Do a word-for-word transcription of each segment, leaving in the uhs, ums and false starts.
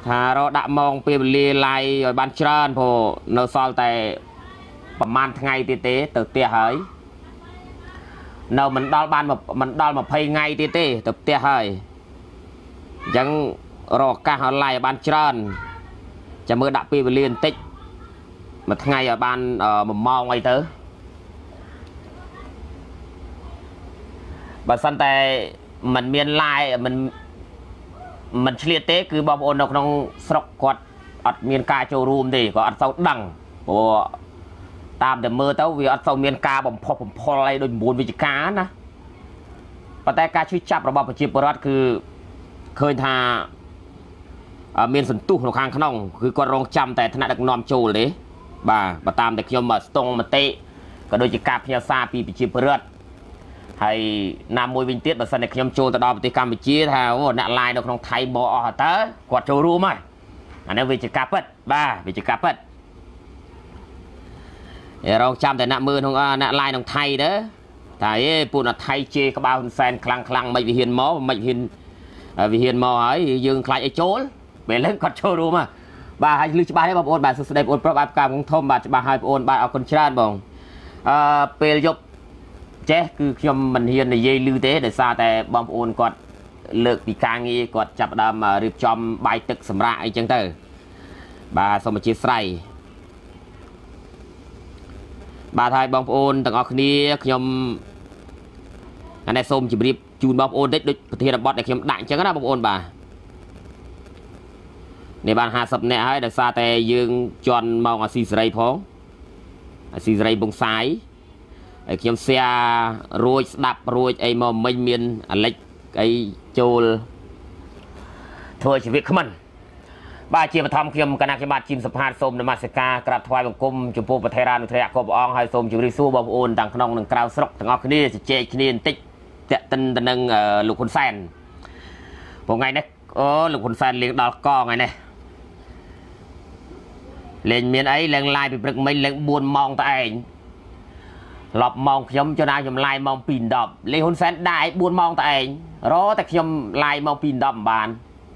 ถ้าเราดักมองเปรียบเรียลายบ้านเชิญพอเนื้อซอลแต่ประมาณไงตีเตะตึกเตี้ยหายเนื้อมันดอลบ้านมันดอลมาเพย์ไงตีเตะตึกเตี้ยหายยังรอการหาลายบ้านเชิญจะมือดักเปรียบเรียนติ๊กมาไงởบ้านมันมองไงเต๋อบัดสันแต่มันเมียนลายมันมันเฉลี่ยเต้คือบอมโอนนกน้องสกกดอัดเมียนกาโจรูมดิก็อัดเสาดังโอ้ตามแต่มือเต้าวิอัดเสาเมียนกาบ่มพอผมพออะไรโดยบุญวิจิกานะปัตตการช่วยจับระบบประชิปรัฐคือเคยทาเมียนสันตุหนข้างขนมคือกรองจำแต่ถนัดดักนอมโจเลยบ่ามาตามแต่ขยมมาตรงมาเตะก็โดยจิกาพยาซาปีประชิปรัฐให้นำมวยวินเตียมาสนิทขยมโจตดอปฏิกรรมวิจิตรฮะว่านักลายนกน้องไทยบออเตอร์กวาดโจรูมั้ยอันนี้วิจิกาเปิดบ้าวิจิกาเปิดเราจำแต่นักมือของนักลายนกไทยเด้อแต่ปุ่นไทยเจกบ้าหุ่นแฟนคลังคลังไม่วิเฮียนหมอไม่วิเฮียนวิเฮียนหมอไอ้ยืงคลายไอ้โจลเป็นเล่นกวาดโจรูมั้ยบ้าให้ลืมจะบ้าให้บ้าโอนบ้าสุดท้ายโอนเพราะบ้าการของทอมบ้าจะบ้าให้โอนบ้าเอาคนชราบองเปรยบเจ๊คือขยมมันเฮียนในเยลือเต้แต่ซาแต่บอมโอนกอดเลิกปีกางงี้กอดจับดามรีบจอมใบตึกสำราไอจังเตอร์บาสมจิตไสบาไทยบอมโอนต่างออกนี้ขยมอันนี้ส้มจิบรีบจูนบอมโอนได้ด้วยประเทศบอสแต่ขยมด่างจังก็ได้บอมโอนบาในบ้านหาสับเนี่ยให้แต่ซาแต่ยืงจอนมองอาซีสไรพ้องอาซีสไรบงสายไอ้เขียมเสียรวยดับรวยไอ้มอมไม่เมียนอะไรไอ้โจลทัวร์ชีวิตขมันบ้าเชียร์มาทำเขียมคณะเขียมบาดจิมสะพานสมนมัสการกราบถวายบังคมจุปูปเทรานุเทระกบองให้สมจุริสู้บอมโอนต่างขนมหนึ่งกราวสรกต่างออกนี่จะเจคนีนติ๊กเตะตันตันนึงลูกคนแซนผมไงเนี่ยโอ้ลูกคนแซนเลี้ยงดอกก้อไงเนี่ยเล่นเมียนไอ้เลี้ยงลายไปปรึกไม่เลี้ยงบุญมองตาเองหลบมองขยมจนได้ขยมลายมองปีนดอบเลยหุ่นแสนได้บุญมองแต่เองรอแต่ขยมลายมองปีนดอบบาน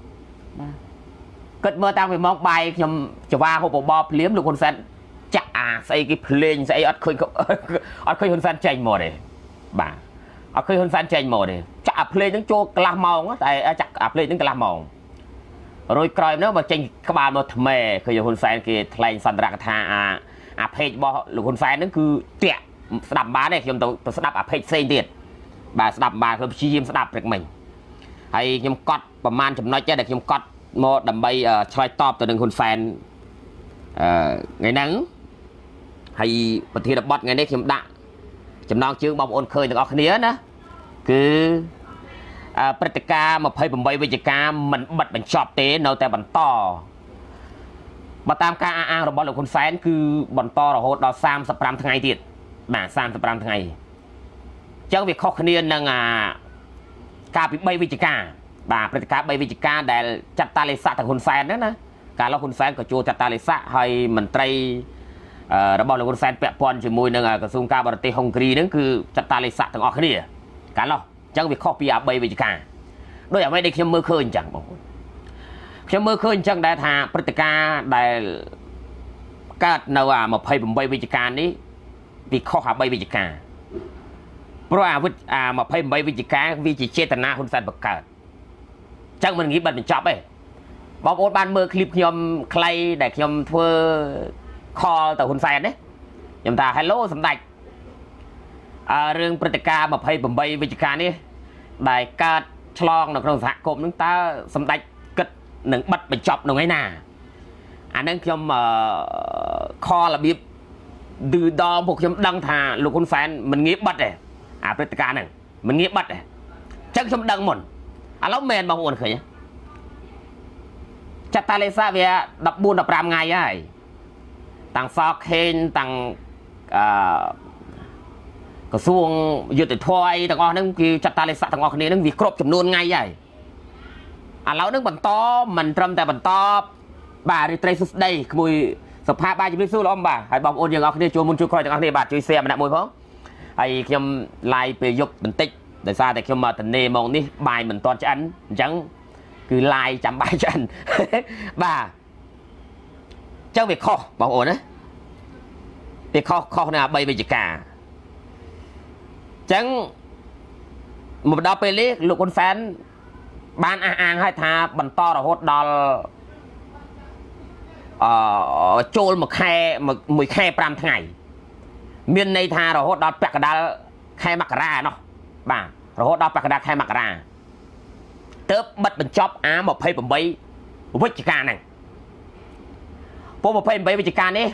เกิดเมื่อตั้งไปมองใบขยมจะว่าเขาบอกบอเลี้ยมหรือหุ่นแสนจะอ่าใส่กี่เพลงใส่อัดเคยอัดเคยหุ่นแสนใจหมดเลยบ่าอัดเคยหุ่นแสนใจหมดเลยจะอัดเพลงทั้งโจกลามองแต่จักอัดเพลงทั้งกลามองโรยกรอยเนื้อมาเจงขบานมาทำไมเคยหุ่นแสนกี่เพลงสันรักทาอ่าอ่ะเพลงบอหรือหุ่นแสนนั่นคือเตี้ยสดับบาเนี่ยยมตัวสดับอภัยเซนเดียดบาสดับบาคือชี้ยิ้มสดับเด็กmìnhให้ยมกอดประมาณจำนวนเจ้าเด็กยมกอดโมดับใบชลอยตอบตัวหนึ่งคนแฟนไงนั้นให้ปฏิบัติบัตรไงเนี่ยยมด่าจำนวนชื่อบอมโอนเคยถึงออกเนี้ยนะคือปฏิกามาเพย์ผมใบวิจิกามันบัดเป็นชอบเต้เอาแต่บันต่อมาตามการอ้างเราบอกเลยคนแฟนคือบันต่อเราโหดเราซ้ำสปรัมทั้งไงติดมาสามสปรัมทั้งไงเจ้าviệcข้อคะแนนนั่งการปิดใบวิจิกาบาปฏิกาใบวิจิกาแต่จัดตาเลสะทางคนแฟนนั่นนะการเราคนแฟนก็โจจัดตาเลสะให้มันไตรเราบอกเลยคนแฟนเปียปอนจมูกนั่งกระทรวงการบริหารฮงกรีนั่นคือจัดตาเลสะทางออกคะแนนการเราเจ้าviệcข้อปีอาใบวิจิกาโดยไม่ได้เขียนมือเคยจังบางคนเขียนมือเคยจังได้ทางปฏิกาได้ก็เนื้อมาเพย์ผมใบวิจิกานี้วิเคราะห์ใบวิจิกาเพราะอาวุธอ่ามาเพิ่มใบวิจิกาวิจิเจตนาคุณสันประกาศจังมันงี้บันเป็นจับไปบอกโอ๊ตบ้านเมื่อคลิปยมใครแต่ยมเพื่อคอแต่คุณแฟนเนี่ยยมตาฮัลโหลสำเร็จเรื่องปฏิกามาเพิ่มใบวิจิกานี่ได้การฉลองในกรงสหกรมนึงตาสำเร็จกิดหนึ่งบัดเป็นจับหนึ่งไงน่ะอันนั้นยมคอระเบียบดื้อดอมพวกชมดังทาลูกคนแฟนมันงี้บัดเลยอ่าปฏิการนั่นมันงี้บัดเลยจังชมดังหมดอ่ะแล้วแมนบางคนเคยจัตตาเลซ่าเวียดับบุญดับรามไงยัยต่างฟอกเฮนต่างกระทรวงยุติธรรมต่างอนั่นคือจัตตาเลซ่าต่างอคนนี้นั่นวิครบจำนวนไงยัยอ่ะแล้วนั่งบรรทอมันทำแต่บรรทอบาริเตรสุดได้ขโมยสภาพบ้านจะไม่สู้ล้อมบ่าให้บอมโอนยังเอาคนนี้จูมุนจูคอยจากอันนี้บาดจุยเสียมันหนักมวยพ้องไอ้ขยมลายไปยกเป็นติ๊กแต่ซาแต่ขยมมาแต่เนมองนี่ใบเหมือนตอนจะอันจัง cứ like chấm bài chân bà chẳng việc kho bảo ổn đấy việc kho kho nào bay về chỉ cả chẳng một đào bê lít lục con fan ban ăn ăn hay thà bẩn to là hốt đào ờ trôi một khe một mười khe pram ngày miền này thà rồi hốt đào bẹt cả đào khe mặc ra nó bà rồi hốt đào bẹt cả đào khe mặc ra tớp bắt bên chóp á một phay bầm bay với chỉ cả này po một phay bầm bay với chỉ cả này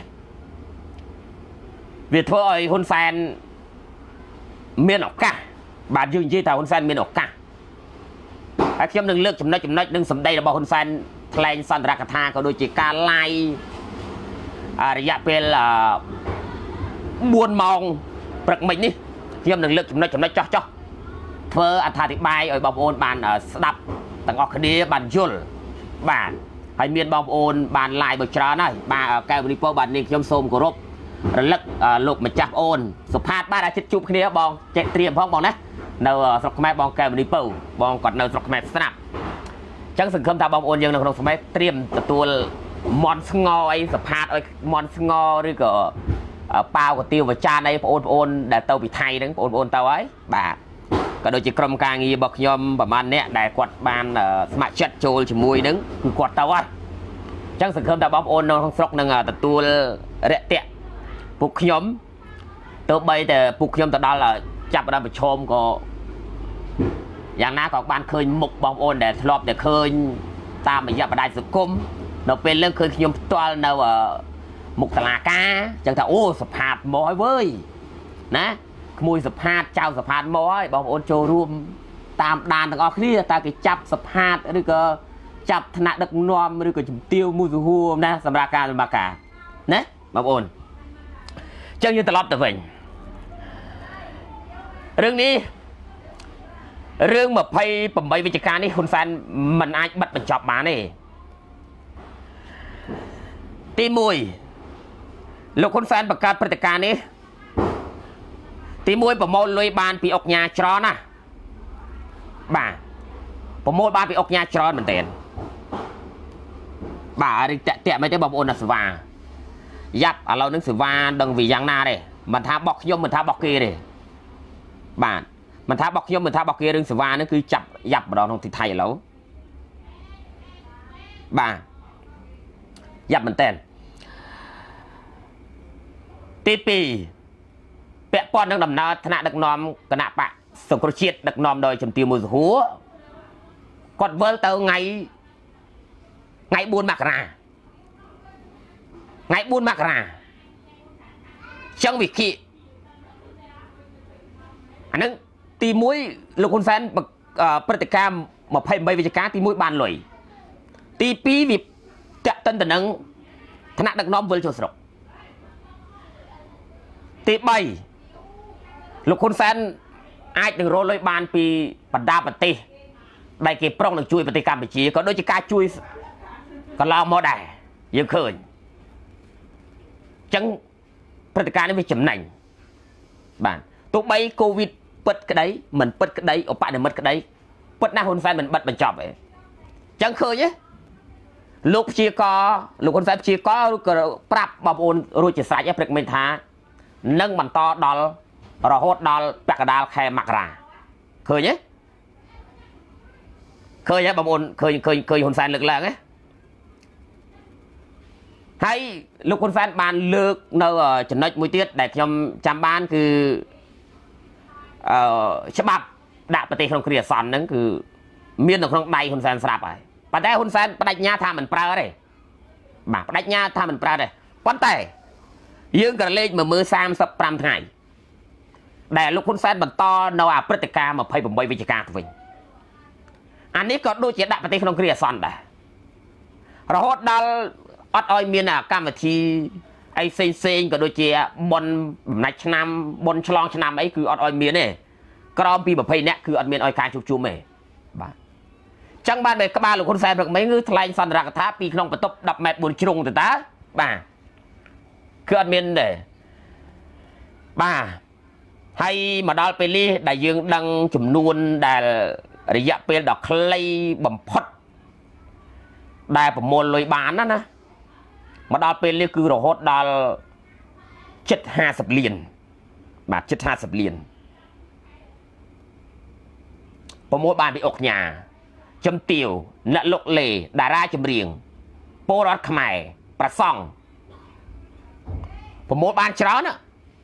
việc thôi hôn fan miền ốc cả bạn dương chi tàu hôn fan miền ốc cảไอ้เข้มหนึ่งเลือกจำนวนจำนวนหนึ่งสมได้ระบบคนแฟนแคลนซันรักธาก็โดยจีการไล่ระยะเป็นบวนมองปรักมินี่เข้มหนึ่งเลือกจำนวนจำนวนจ่อจ่อเพื่ออธิบายไอ้บอมโอนบานสดับต่างออกคดีบานยุลบานให้เมียนบอมโอนบานไล่บชราหน่อยบานแกบริโภคบานนี่เข้มโสมกรบระลึกลูกมาจับโอนสุภาพบ้านอาชิตจุบคดีบองเจเตรียมพ้องบองนะเนื้อสกแม่บองแกมันดีเปิลบองก่อนเนื้อสกแม่สนับจังสังคมตาบองโอนยังในสมัยเตรียมตัวมอนสงอยสภาพไอ้มอนสงอหรือก็เปล่ากับติวกับจานในโอนโอนแต่เตาปีไทยนั่งโอนโอนเตาไอ้บ่าก็โดยจีกรมการงีบอกยอมประมาณเนี้ยได้กวาดบานสมัครชัดโจลจมูกนึงคือกวาดเตาไอ้จังสังคมตาบองโอนในสกนั่งแต่ตัวเระเตะปุกยอมตัวใบแต่ปุกยอมแต่ดอลlàจับเราไปชมก็อย่างน้าของบ้านเคยหมกบองโอนแต่ทลอบแต่เคยตามไปยับไปได้สุกุมเราเป็นเรื่องเคยขยมตัวเราหมกตลาดกาจังแต่โอ้สภาพมอยเว้ยนะขโมยสภาพเจ้าสภาพมอยบองโอนโจรวมตามดานต่างออกนี่ตาเกจับสภาพหรือก็จับธนาดักนอมหรือก็จุ่มเตียวมูสูฮูมนะสำหรับการบากานะบองโอนจังยืนตลอดแต่เองเรื่องนี้เรื่องแบบไพ่ผมใบวิจารณ์นี่คุณแฟนมันอาจบัดเป็นจับมาเนี่ยตีมวยลูกคุณแฟนประกาศปฏิการนี้ตีมวยผมมองลอยบานปีออกยาจรอนะบ่าผมมองบานปีออกยาจรอเหมือนเดิมบ่าอะไรเตะเตะไม่ได้บอกโอนสว่างยับเราหนังสือว่าดังวิยังนาเลยมันท้าบอกยมมันท้าบอกเกย์เลยบ้านมันท้าบอกยมมันท้าบอกเกย์เรื่องสว่างนั่นคือจับยับเราตรงที่ไทยแล้วบ้ายับมันเต้นตีปีเปะป้อนดังดำนาธนาดักนอมกระนาปะสงครามเชียดดักนอมโดยจำตีมือหัวกดเวลเตอไงไงบุญมากราไงบุญมากราช่างวิกิอันนั้นตีมุ้ยลูกคนแฟนปฏิกรรมมาเพิ่มใบวิจารณ์ตีมุ้ยบานเลยตีปีวิบจะต้นแต่นังธนาดักน้อมเวลโจสรกตีใบลูกคนแฟนไอ้หนึ่งโรลเลยบานปีปัดดาปฏิได้เก็บปล้องหนึ่งช่วยปฏิกรรมไปจีก็โดยจะการช่วยก็เราโมได้ยังเคยจังปฏิการนี้ไม่จำหน่ายบ้านตัวใบโควิดเปิดกระไดเหมือนเปิดกระไดออกไปเนี่ยมันกระไดเปิดหน้าคนแฟนมันบัดมันจอบเลยจังเคยเนี่ยลูกชีกอลูกคนแฟนชีกอลูกปรับบาบูนรู้จิตสายยังเปรกเมนท้านั่งมันต่อดอลรอโฮดดอลแปกกระดาลแค่มักราเคยเนี่ยเคยเนี่ยบาบูนเคยเคยเคยคนแฟนเลือกแล้วไงให้ลูกคนแฟนบานเลือกเนื้อจะน้อยมวยเตี้ยแต่ยมจำบ้านคือฉบับดาบปฏิของเครียดสอนนั่นคือเมียนของใดคนแฟนสลับไปปัจจัยคนแฟนปัจจัยญาทามันเปล่าเลยบ่าปัจจัยญาทามันเปล่าเลยปัจจัยยืนกระเลงมือมือสามสับปรามไทยแต่ลูกคนแฟนบันตอเนาปฏิการมาพายผมใบวิจารณ์ตัวเองอันนี้ก็ดูเจดาบปฏิของเครียดสอนได้เราฮอดดอลอดอ้อยเมียนกรรมทีไอเซนเซนก็โดยเจียบนในชนามบนฉลองชนามไอคืออดอ้อยเมียเนี่ยกรอมปีแบบเพย์เนี่ยคืออดเมียนอ้อยการชุบชุมเอ๋บ้าจังบ้านแบบกบ้าหรือคนแฟนแบบไม่งื้อทลายสันรักท้าปีขนมประตบดับแมทบุญชงแต่ตาบ้าคืออดเมียนเนี่ยบ้าให้มาดอลเปรี่ได้ยืงดังจุ่มนวลได้ระยะเป็นดอกคล้ายบ่มพด đại của môn lôi bán đó nè mà đào bên này cứ rồi hốt đào chất hai sập liền mà chất hai sập liền của mỗi bàn bị ọc nhà châm tiểu nợ lục lề đà ra châm riêng bố rót khmai bà xong của mỗi bàn chó nữa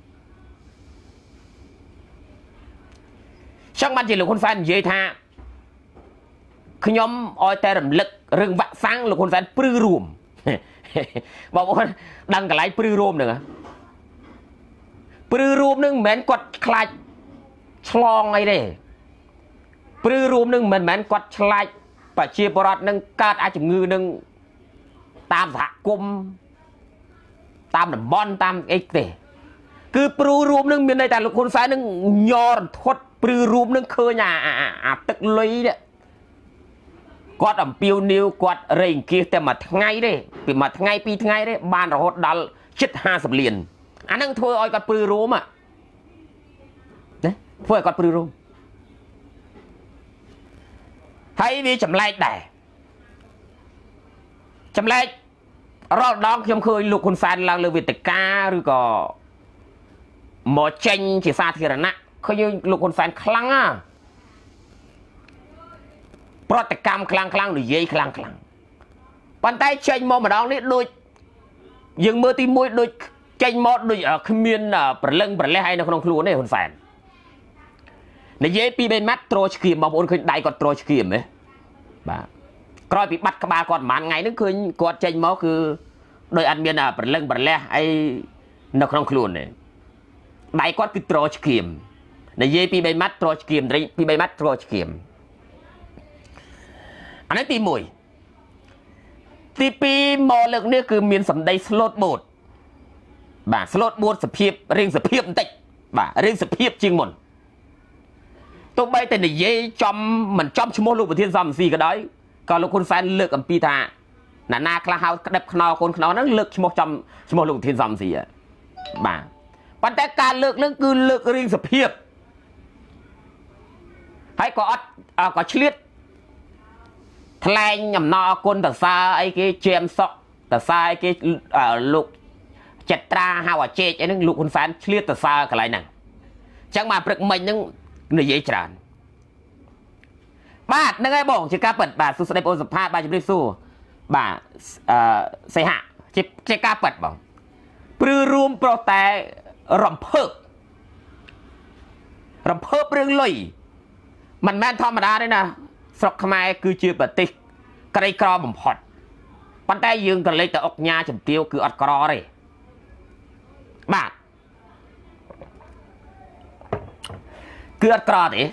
trong ban chỉ là con fan dễ tha khi nhóm oi tè rầm lực rừng vạn sáng là con fan prư rùm bảo con đăng cả lại prư rùm nữa prư rùm nưng mến quật khai chlong ấy đây prư rùm nưng mến mến quật khai và chia bò rọt nưng cát ai chừng ngư nưng tam dạ cung tam đầm bon tam ấy để cứ prư rùm nưng miền đây tại là con fan nưng nhòn thoát prư rùm nưng khơi nhà à tức lấy đấy quạt ẩm piêu niu quạt rình kiaแต่มาทั้งไงเด้ปีมาทั้งไงปีทั้งไงเด้บ้านเราหดดัลชิดห้าสิบเหรียญอันนั้นถ้วยอ้อยกัดปลือรูมอ่ะเนี่ยถ้วยกัดปลือรูมให้วิจำไรได้จำไรรอบดองยมเคยลูกคนแฟนเราเลยวิตกาหรือก็หมอเจนจีซาทีระนะเขายังลูกคนแฟนคลั่งอ่ะปฏิกรรมคลังคลังหรือเย่คลังคลังปันไตเชนมอมาดองนี่โดยยังเมื่อที่มวยโดยเชนมอโดยขมิ้นประเลิงประเล่ให้ในคนครัวนี่คนแฟนในเย่ปีเป็นมัดโตรชกีมมาบนเคยได้กอดโตรชกีมไหมบ้ากรอยปีบัดกบากอดมันไงนึกเคยกอดเชนมอคือโดยอันเมียนประเลิงประเล่ไอ้ในคนครัวนี่ได้กอดคือโตรชกีมในเย่ปีเป็นมัดโตรชกีมในปีเป็นมัดโตรชกีมอันนั้นตีมวยตีปีมอเลิกเนี่ยคือมีนสำได้สโลดโบดบ่าสโลดโบดสเพียบเรียงสเพียบติดบ่าเรียงสเพียบจริงหมดตัวใบแต่ในเย่จอมเหมือนจอมชั่วโมงลูกประเทศซัมซีก็ได้ก็ลูกคนแฟนเลิกกับปีธาหน้าหน้าคลาฮาวเด็บขนอคนขนอนั้นเลิกชั่วโมงจอมชั่วโมงลูกประเทศซัมซีอ่ะบ่าปัจจัยการเลิกเรื่องคือเลิกเรียงสเพียบให้ก็อัดก็เฉลี่ยทลายยำนอคนแต่ซาไอ้cáiเจมส์แต่ซาไอ้cáiลูกเจ็ดตราฮาวเจไอ้นั่งลูกคนแฟนเฉลี่ยแต่ซาอะไรนั่งจังมาปรึกมันนั่งเหนื่อยจานบ้านนั่งไอ้บ่งจะกล้าเปิดบ้านสุดในโอสภาบ้านจะไม่สู้บ้านเสียหะจะจะกล้าเปิดบ่งปลื้รวมโปรแต่รำเพิกรำเพิกเรื่องเลยมันแม่นธรรมดาด้วยนะสกขมายคือเชื่อปฏิกระไรกรอบ่มพอดปันแต่ยืงกันเลยแต่ออกญาจมเตียวคืออัดกรอเลยบ้าคืออัดกรอติ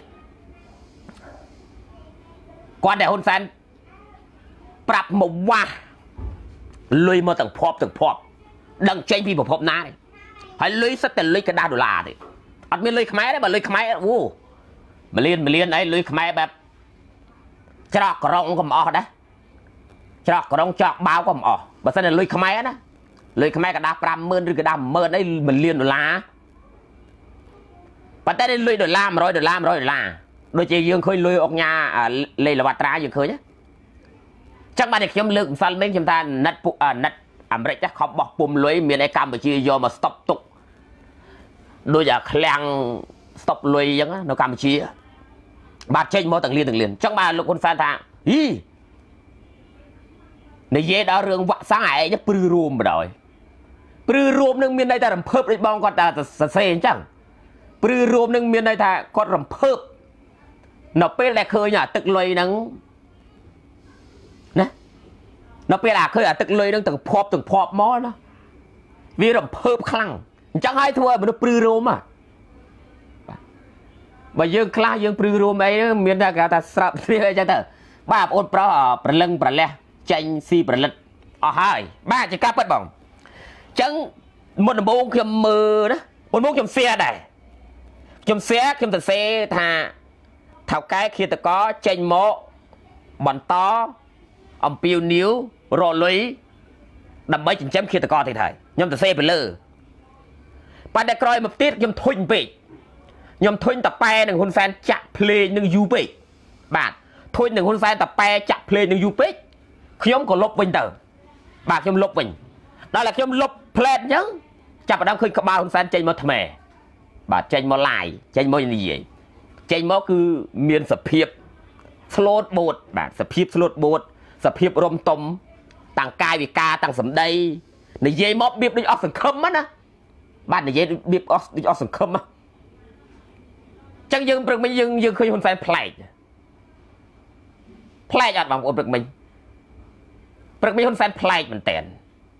ก่อนแต่คนแฟนปรับหมว่าเลยมาตั้งพอบตั้งพอบดังใจพี่ผมพบน้าเลยให้เลยสักแต่เลยกระดาษดอลลาร์ดิอัดไม่เลยขมายได้แบบเลยขมายโอ้มาเรียนมาเรียนไอ้เลยขมายแบบจอกกระรองก็มอได้จอกกระรองจอกบ้าก็มอบัดนั้นเลยขมายนะเลยขมายกระดาษปรามเมินหรือกระดาษเมินได้เหมือนเรียนดอลลาร์ปัจจัยได้เลยดอลลาร์ร้อยดอลลาร์ร้อยดอลลาร์โดยเฉยยังเคยเลยออกงาเลยละวัตรายังเคยเนี่ยจังมาเด็กยมเลือกฟันเม้งจำทานนัดปุนัดอเมริกาเขาบอกปุ่มเลยมีในการบัญชียอมมาสต็อปตุกโดยจากแข่งสต็อปเลยยังนะในการบัญชีบาดเจ็บมอต่างเรียนต่างเรียนจังมาลูกคนแฟนทางฮีในเย่ดาวเรืองวะสางไอ้เนี่ยปลื้อรวมไปเลยปลื้อรวมนึงมีในแต่รำเพิบได้บ้องก็แต่เสียจังปลื้อรวมนึงมีในแต่ก็รำเพิบนอเป็นแหละเคยเนี่ยตึกเลยนังนะนอเป็นแหละเคยอ่ะตึกเลยนังตึกพอบตึกพอบมอนะวีรำเพิบคลั่งจังให้ทั่วมันปลื้อรวมอ่ะmà dương kla dương pru rum ấy miền Bắc ta sập đi cho tờ ba ôn proประเลิงประเล่จังซีประเลิดอ๋อhai baจะกล้าเปิดบ่องจังmột bộ khiêm mờ đó một bộ khiêm xe này khiêm xe khiêm từ xe thà thảo cái khi ta có tranh mộ bọn to ông piêu níu rồi lấy đầm mấy chấm chấm khi ta có thì thầy nhom từ xe phải lơ ba đã coi một tiết nhom thun bị nhom thun tập peหนึ่งคนแฟนจะเพลงหนึ่งยูเป้บาททุนหนึ่งคนแฟนแต่แปลจะเพลงหนึ่งยูเป้ខ្ញុំក៏លុបវិញទៅបាទខ្ញុំលុបវិញដល់តែខ្ញុំលុបផ្លែតអញ្ចឹងចាប់ផ្ដើមឃើញក្បាលហ៊ុនសែនចេញមកថ្មែបាទចេញមកឡាយចេញមកនិយាយចេញមកគឺមានសភាពស្លូតបូតបាទសភាពស្លូតបូតសភាពរំទុំតាំងកាយវិការតាំងសម្ដីនិយាយមកបៀបដូចអស់សង្ឃឹមណាបាទនិយាយបៀបអស់ដូចអស់សង្ឃឹមណាអញ្ចឹងយើងព្រឹកមិញយើងយើងឃើញហ៊ុនសែនប្លែកប្លែកអត់បងប្អូនព្រឹកមិញព្រឹកមិញហ៊ុនសែនប្លែកមែនតើ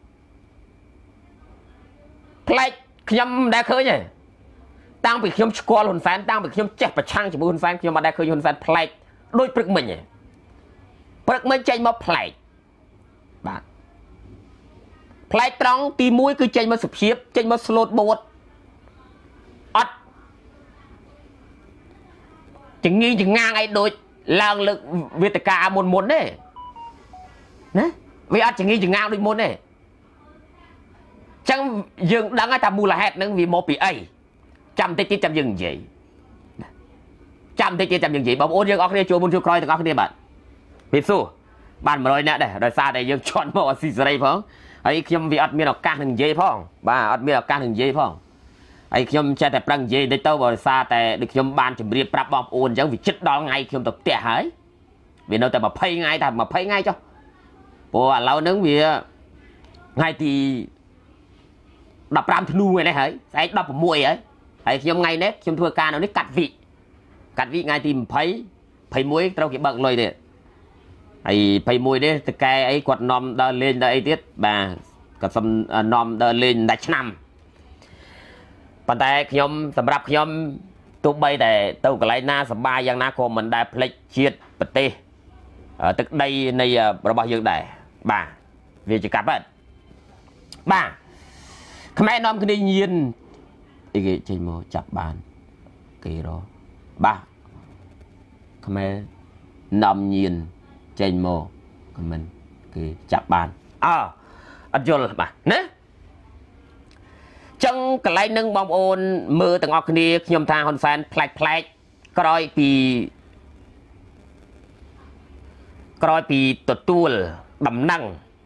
ប្លែកខ្ញុំមិនដែលឃើញទេតាំងពីខ្ញុំស្គាល់ហ៊ុនសែនតាំងពីខ្ញុំចេះប្រឆាំងជាមួយហ៊ុនសែនខ្ញុំមិនដែលឃើញហ៊ុនសែនប្លែកដូចព្រឹកមិញទេព្រឹកមិញចេញមកប្លែកបាទប្លែកត្រង់ទីមួយគឺចេញមកសុភាពចេញមកស្លូតបួតអត់ចងីចងាងអីដូចឡើងលើកវេទិកាមុនមុនទេណាវាអត់ចងីចងាងដូចមុនទេចឹងយើងដឹងថាមូលហេតុហ្នឹងវាមកពីអីចាំតិចទៀតចាំយើងនិយាយចាំតិចទៀតចាំយើងនិយាយបងប្អូនយើងអរគ្នាចូលមុនចូលក្រោយទាំងអស់គ្នាបាទពីសួរបានមួយរយនាក់ដែរដោយសារតែយើងជន់មកអត់ស៊ីសេរីផងហើយខ្ញុំវាអត់មានឱកាសនឹងនិយាយផងបាទអត់មានឱកាសនឹងនិយាយផងហើយខ្ញុំចេះតែប្រឹងនិយាយតិចទៅបើដោយសារតែដូចខ្ញុំបានជម្រាបប្រាប់បងប្អូនអញ្ចឹងវាជិតដល់ថ្ងៃខ្ញុំទៅផ្ទះហើយវានៅតែម្ភៃថ្ងៃតែម្ភៃថ្ងៃចុះព្រោះឥឡូវហ្នឹងវាថ្ងៃទីដប់ប្រាំធ្នូថ្ងៃនេះហើយស្អែកដប់ប្រាំមួយហើយហើយខ្ញុំថ្ងៃនេះខ្ញុំធ្វើការនៅនេះកាត់វិកាត់វិថ្ងៃទីម្ភៃ ម្ភៃមួយត្រូវគេបើកលុយទៀតហើយ ម្ភៃមួយនេះតកែអីគាត់នាំដើរលេងដើរអីទៀតបាទគាត់សុំនាំដើរលេងដាច់ឆ្នាំប៉ុន្តែខ្ញុំសម្រាប់ខ្ញុំទោះបីតែទៅកន្លែងណាសប្បាយយ៉ាងណាក៏មិនដែលភ្លេចជាតិប្រទេសទឹកដីនៃរបស់យើងដែរបាទវាជាកាប់បាទបាទខ្មែរនាំគ្នាញៀនអីគេចេញមកចាប់បានគេរបាទខ្មែរនាំញៀនចេញមកខមមិនគេចាប់បានអើអត់យល់បាទណាចឹងកន្លែងនឹងបងប្អូនមើលទាំងអស់គ្នាខ្ញុំថាហ៊ុនសែនប្លែកប្លែកក្រោយពីក្រោយពីទទួលដំណឹង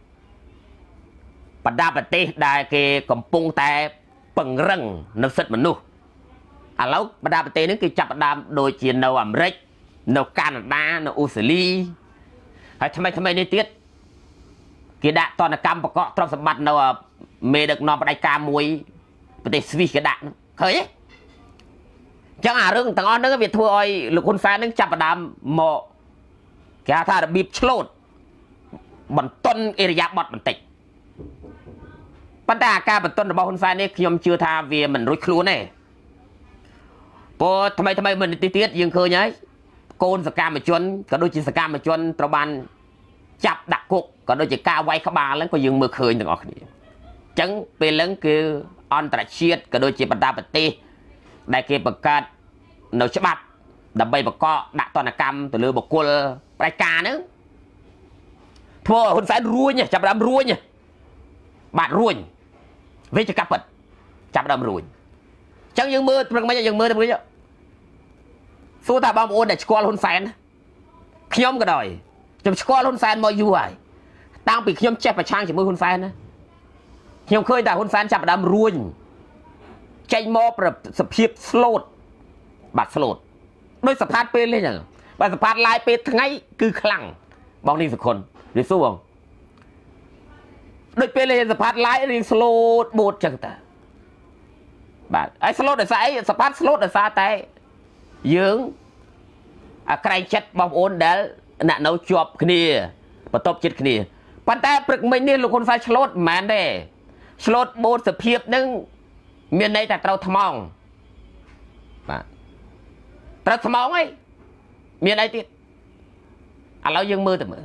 បណ្ដាប្រទេសដែលគេកំពុងតែពង្រឹងនៅសិទ្ធិមនុស្សឥឡូវបណ្ដាប្រទេសនេះគេចាប់ផ្ដើមដូចជានៅអាមេរិកនៅកាណាដានៅអូស្ត្រាលីហើយថ្មីថ្មីនេះទៀតគេដាក់ទណ្ឌកម្មបកកទ្រព្យសម្បត្តិនៅមេដឹកនាំផ្ដាច់ការមួយប្រទេសស្វីសគេដាក់ឃើញទេចឹងអារឿងទាំងអស់ហ្នឹងវាធ្វើឲ្យលោកហ៊ុនសែននឹងចាប់ផ្ដើមមកគេហៅថារបៀបឆ្លូតបន្ទន់អេរយាប័តបន្តិចប៉ុន្តែអាការបន្ទន់របស់ហ៊ុនសែននេះខ្ញុំជឿថាវាមិនរួចខ្លួនទេព្រោះថ្មីថ្មីមួយនាទីទៀតយើងឃើញហើយកូនសកម្មជនក៏ដូចជាសកម្មជនត្រូវបានចាប់ដាក់គុកក៏ដូចជាការវាយក្បាលហ្នឹងក៏យើងមើលឃើញទាំងអស់គ្នាអញ្ចឹងពេលហ្នឹងគឺអន្តរជាតិក៏ដូចជាបណ្ដាប្រទេសដែលគេបង្កើតនៅច្បាប់ដើម្បីបកកដាក់ទណ្ឌកម្មទៅលើបុគ្គលផ្ដាច់ការហ្នឹងធ្វើឲ្យហ៊ុនសែនរួញចាប់ដើមរួញបាទរួញវាជាកាប់ពិតចាប់ដើមរួញអញ្ចឹងយើងមើលព្រឹកមិញយើងមើលទៅវិញសួរថាបងប្អូនដែលស្គាល់ហ៊ុនសែនខ្ញុំក៏ដោយខ្ញុំស្គាល់ហ៊ុនសែនមកយូរហើយតាំងពីខ្ញុំចេះប្រឆាំងជាមួយហ៊ុនសែនណាខ្ញុំឃើញតែហ៊ុនសែនចាប់ដើមរួញចេញមកសភាពស្លូតបាទស្លូតដោយសផាតពេលនេះចឹងបាទសផាតឡាយពេលថ្ងៃគឺខ្លាំងបងនេះសខុនរីសួរបងដូចពេលនេះសផាតឡាយរៀងស្លូតបូតចឹងតាបាទហើយស្លូតដោយសារអីសផាតស្លូតដោយសារតែយើងអាក្រែងចិត្តបងប្អូនដែលអ្នកនៅជាប់គ្នាបន្ទប់ចិត្តគ្នាប៉ុន្តែព្រឹកមិញនេះលោកហ៊ុនសែនឆ្លូតមិនមែនទេឆ្លូតបូតសភាពនឹងមានន័យថាត្រូវថ្មងបាទត្រូវថ្មងអីមានអីទៀតឥឡូវយើងមើលទៅមើល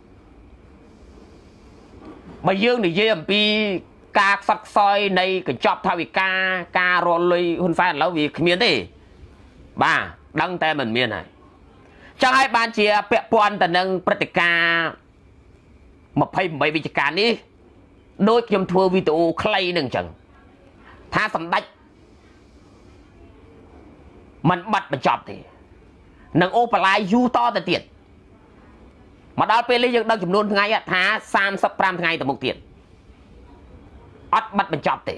បើយើងនិយាយអំពីការខ្សត់ខ្សោយនៃកញ្ចប់ថវិកាការរលុយហ៊ុនសែនឥឡូវវាគ្មានទេបាទដឹងតែមិនមានហើយចឹងហើយបានជាពាក់ព័ន្ធទៅនឹងព្រឹត្តិការណ៍ម្ភៃប្រាំបីវិច្ឆិកានេះដូចខ្ញុំធ្វើវីដេអូខ្លីនឹងចឹងថាសម្ដេចមិនបាត់បញ្ចប់ទេនឹងអូបឡាយយូរតទៅទៀតមកដល់ពេលនេះយើងដឹងចំនួនថ្ងៃថាសាមសិបប្រាំថ្ងៃទៅមុខទៀតអត់បាត់បញ្ចប់ទេ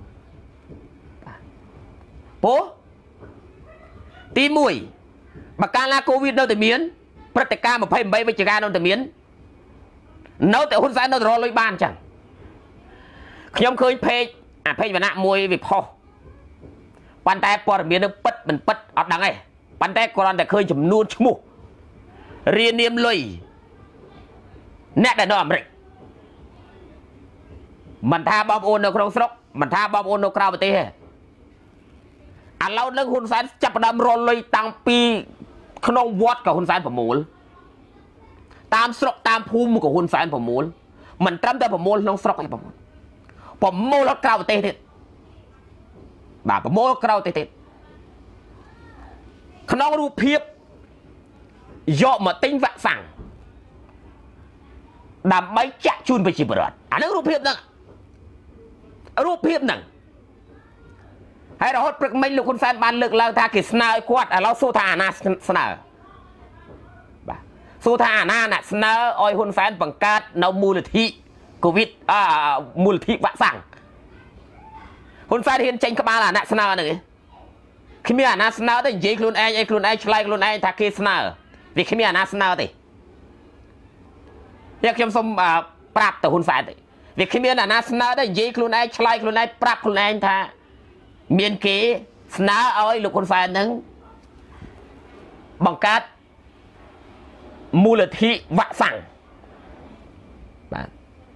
ពោទីមួយបើកាលណាកូវីដនៅតែមានព្រឹត្តិការណ៍ยี่สิบแปดវិច្ឆិកានៅតែមាននៅតែហ៊ុនសែននៅតែរកលុយបានចឹងខ្ញុំឃើញเพจអាเพจវណ្ណៈមួយវាផុសប៉ុន្តែព័ត៌មាននឹងពិតមិនពិតអត់ដឹងទេប៉ុន្តែគ្រាន់តែឃើញចំនួនឈ្មោះរៀននាមលុយអ្នកដែលនៅអាមេរិកមិនថាបងប្អូននៅក្នុងស្រុកមិនថាបងប្អូននៅក្រៅប្រទេសទេឥឡូវនឹងហ៊ុនសែនចាប់ផ្ដើមរលុយតាំងពីក្នុងវត្តក៏ហ៊ុនសែនប្រមូលតាមស្រុកតាមភូមិក៏ហ៊ុនសែនប្រមូលមិនត្រឹមតែប្រមូលក្នុងស្រុកទេបងប្អូនប្រមូលក្រៅប្រទេសទៀតបាទប្រមូលក្រៅប្រទេសទៀតក្នុងរូបភាពយកមកទិញវ៉ាក់សាំងដើម្បីចាក់ជូនប្រជាពលរដ្ឋអានឹងរូបភាពហ្នឹងរូបភាពហ្នឹងហើយរហូតព្រឹកមិញលោកហ៊ុនសែនបានលើកឡើងថាគេស្នើឲ្យគាត់ឥឡូវសួរថាអាណាស្នើបាទសួរថាអាណាអ្នកស្នើឲ្យហ៊ុនសែនបង្កើតនៅមូលនិធិកូវីដអមូលនិធិវ៉ាក់សាំងហ៊ុនសែនហ៊ានចេញក្បាលអាអ្នកស្នើហ្នឹងឯងគ្មានអាណាស្នើទេនិយាយខ្លួនឯងអីខ្លួនឯងឆ្លើយខ្លួនឯងថាគេស្នើវាគ្មានអាណាស្នើទេតែខ្ញុំសូមប្រាប់ទៅហ៊ុនសែនទេវាគ្មានអាណាស្នើទេនិយាយខ្លួនឯងឆ្លើយខ្លួនឯងប្រាប់ខ្លួនឯងថាមានគេស្នើឲ្យលោកហ៊ុនសែននឹងបង្កើតមូលនិធិវ៉ាក់សាំងបាទ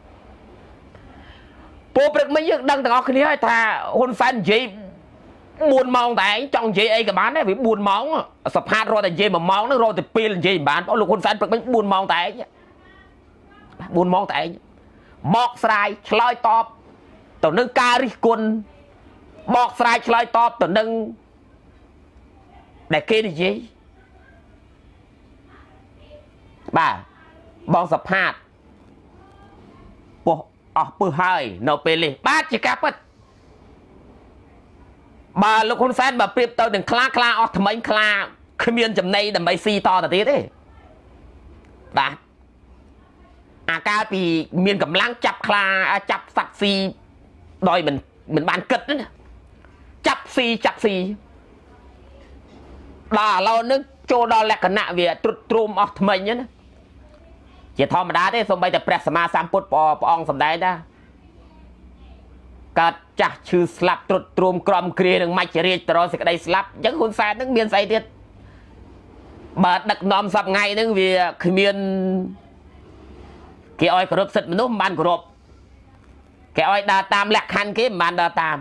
ពូព្រឹកមិញយើងដឹងទាំងអស់គ្នាហើយថាហ៊ុនសែននិយាយបួនម៉ោងតែឯងចង់និយាយអីក៏បានដែរវាបួនម៉ោងសភាតរត់តែនិយាយមួយម៉ោងហ្នឹងរត់តែពេលនិយាយមិនបានលោកហ៊ុនសែនព្រឹកមិញបួនម៉ោងតែឯងបួនម៉ោងតែឯងបកស្រាយឆ្លើយតបទៅនឹងការរិះគន់បកស្រាយឆ្លើយតបទៅនឹងដែលគេនិយាយបាទបងសភាតពោះអស់ពឹសហើយនៅពេលនេះបាទជាការពិតបើលោកហ៊ុនសែនបើប្រៀបទៅនឹងខ្លាខ្លាអស់ថ្មិញខ្លាគ្មានចំណីដើម្បីស៊ីតទៅទៀតទេបាទអាកាលពីមានកម្លាំងចាប់ខ្លាចាប់សត្វស៊ីដោយមិនមិនបានគិតណាចាប់ស៊ីចាប់ស៊ីដល់ឥឡូវនេះចូលដល់លក្ខណៈវាទ្រុឌទ្រោមអស់ថ្មិញណាជាធម្មតាទេសូម្បីតែព្រះសម្មាសម្ពុទ្ធព្រះអង្គសម្ដែងថាកើតចាស់ឈឺស្លាប់ទ្រុឌទ្រោមក្រំគ្រានឹងមច្ចរាជតរសេចក្តីស្លាប់អញ្ចឹងហ៊ុនសែននឹងមានស្អីទៀតបើដឹកនាំសប្ថ្ងៃហ្នឹងវាគ្មានគេឲ្យគោរពសិទ្ធិមនុស្សមិនបានគោរពគេឲ្យដើរតាមលក្ខខណ្ឌគេមិនបានដើរតាម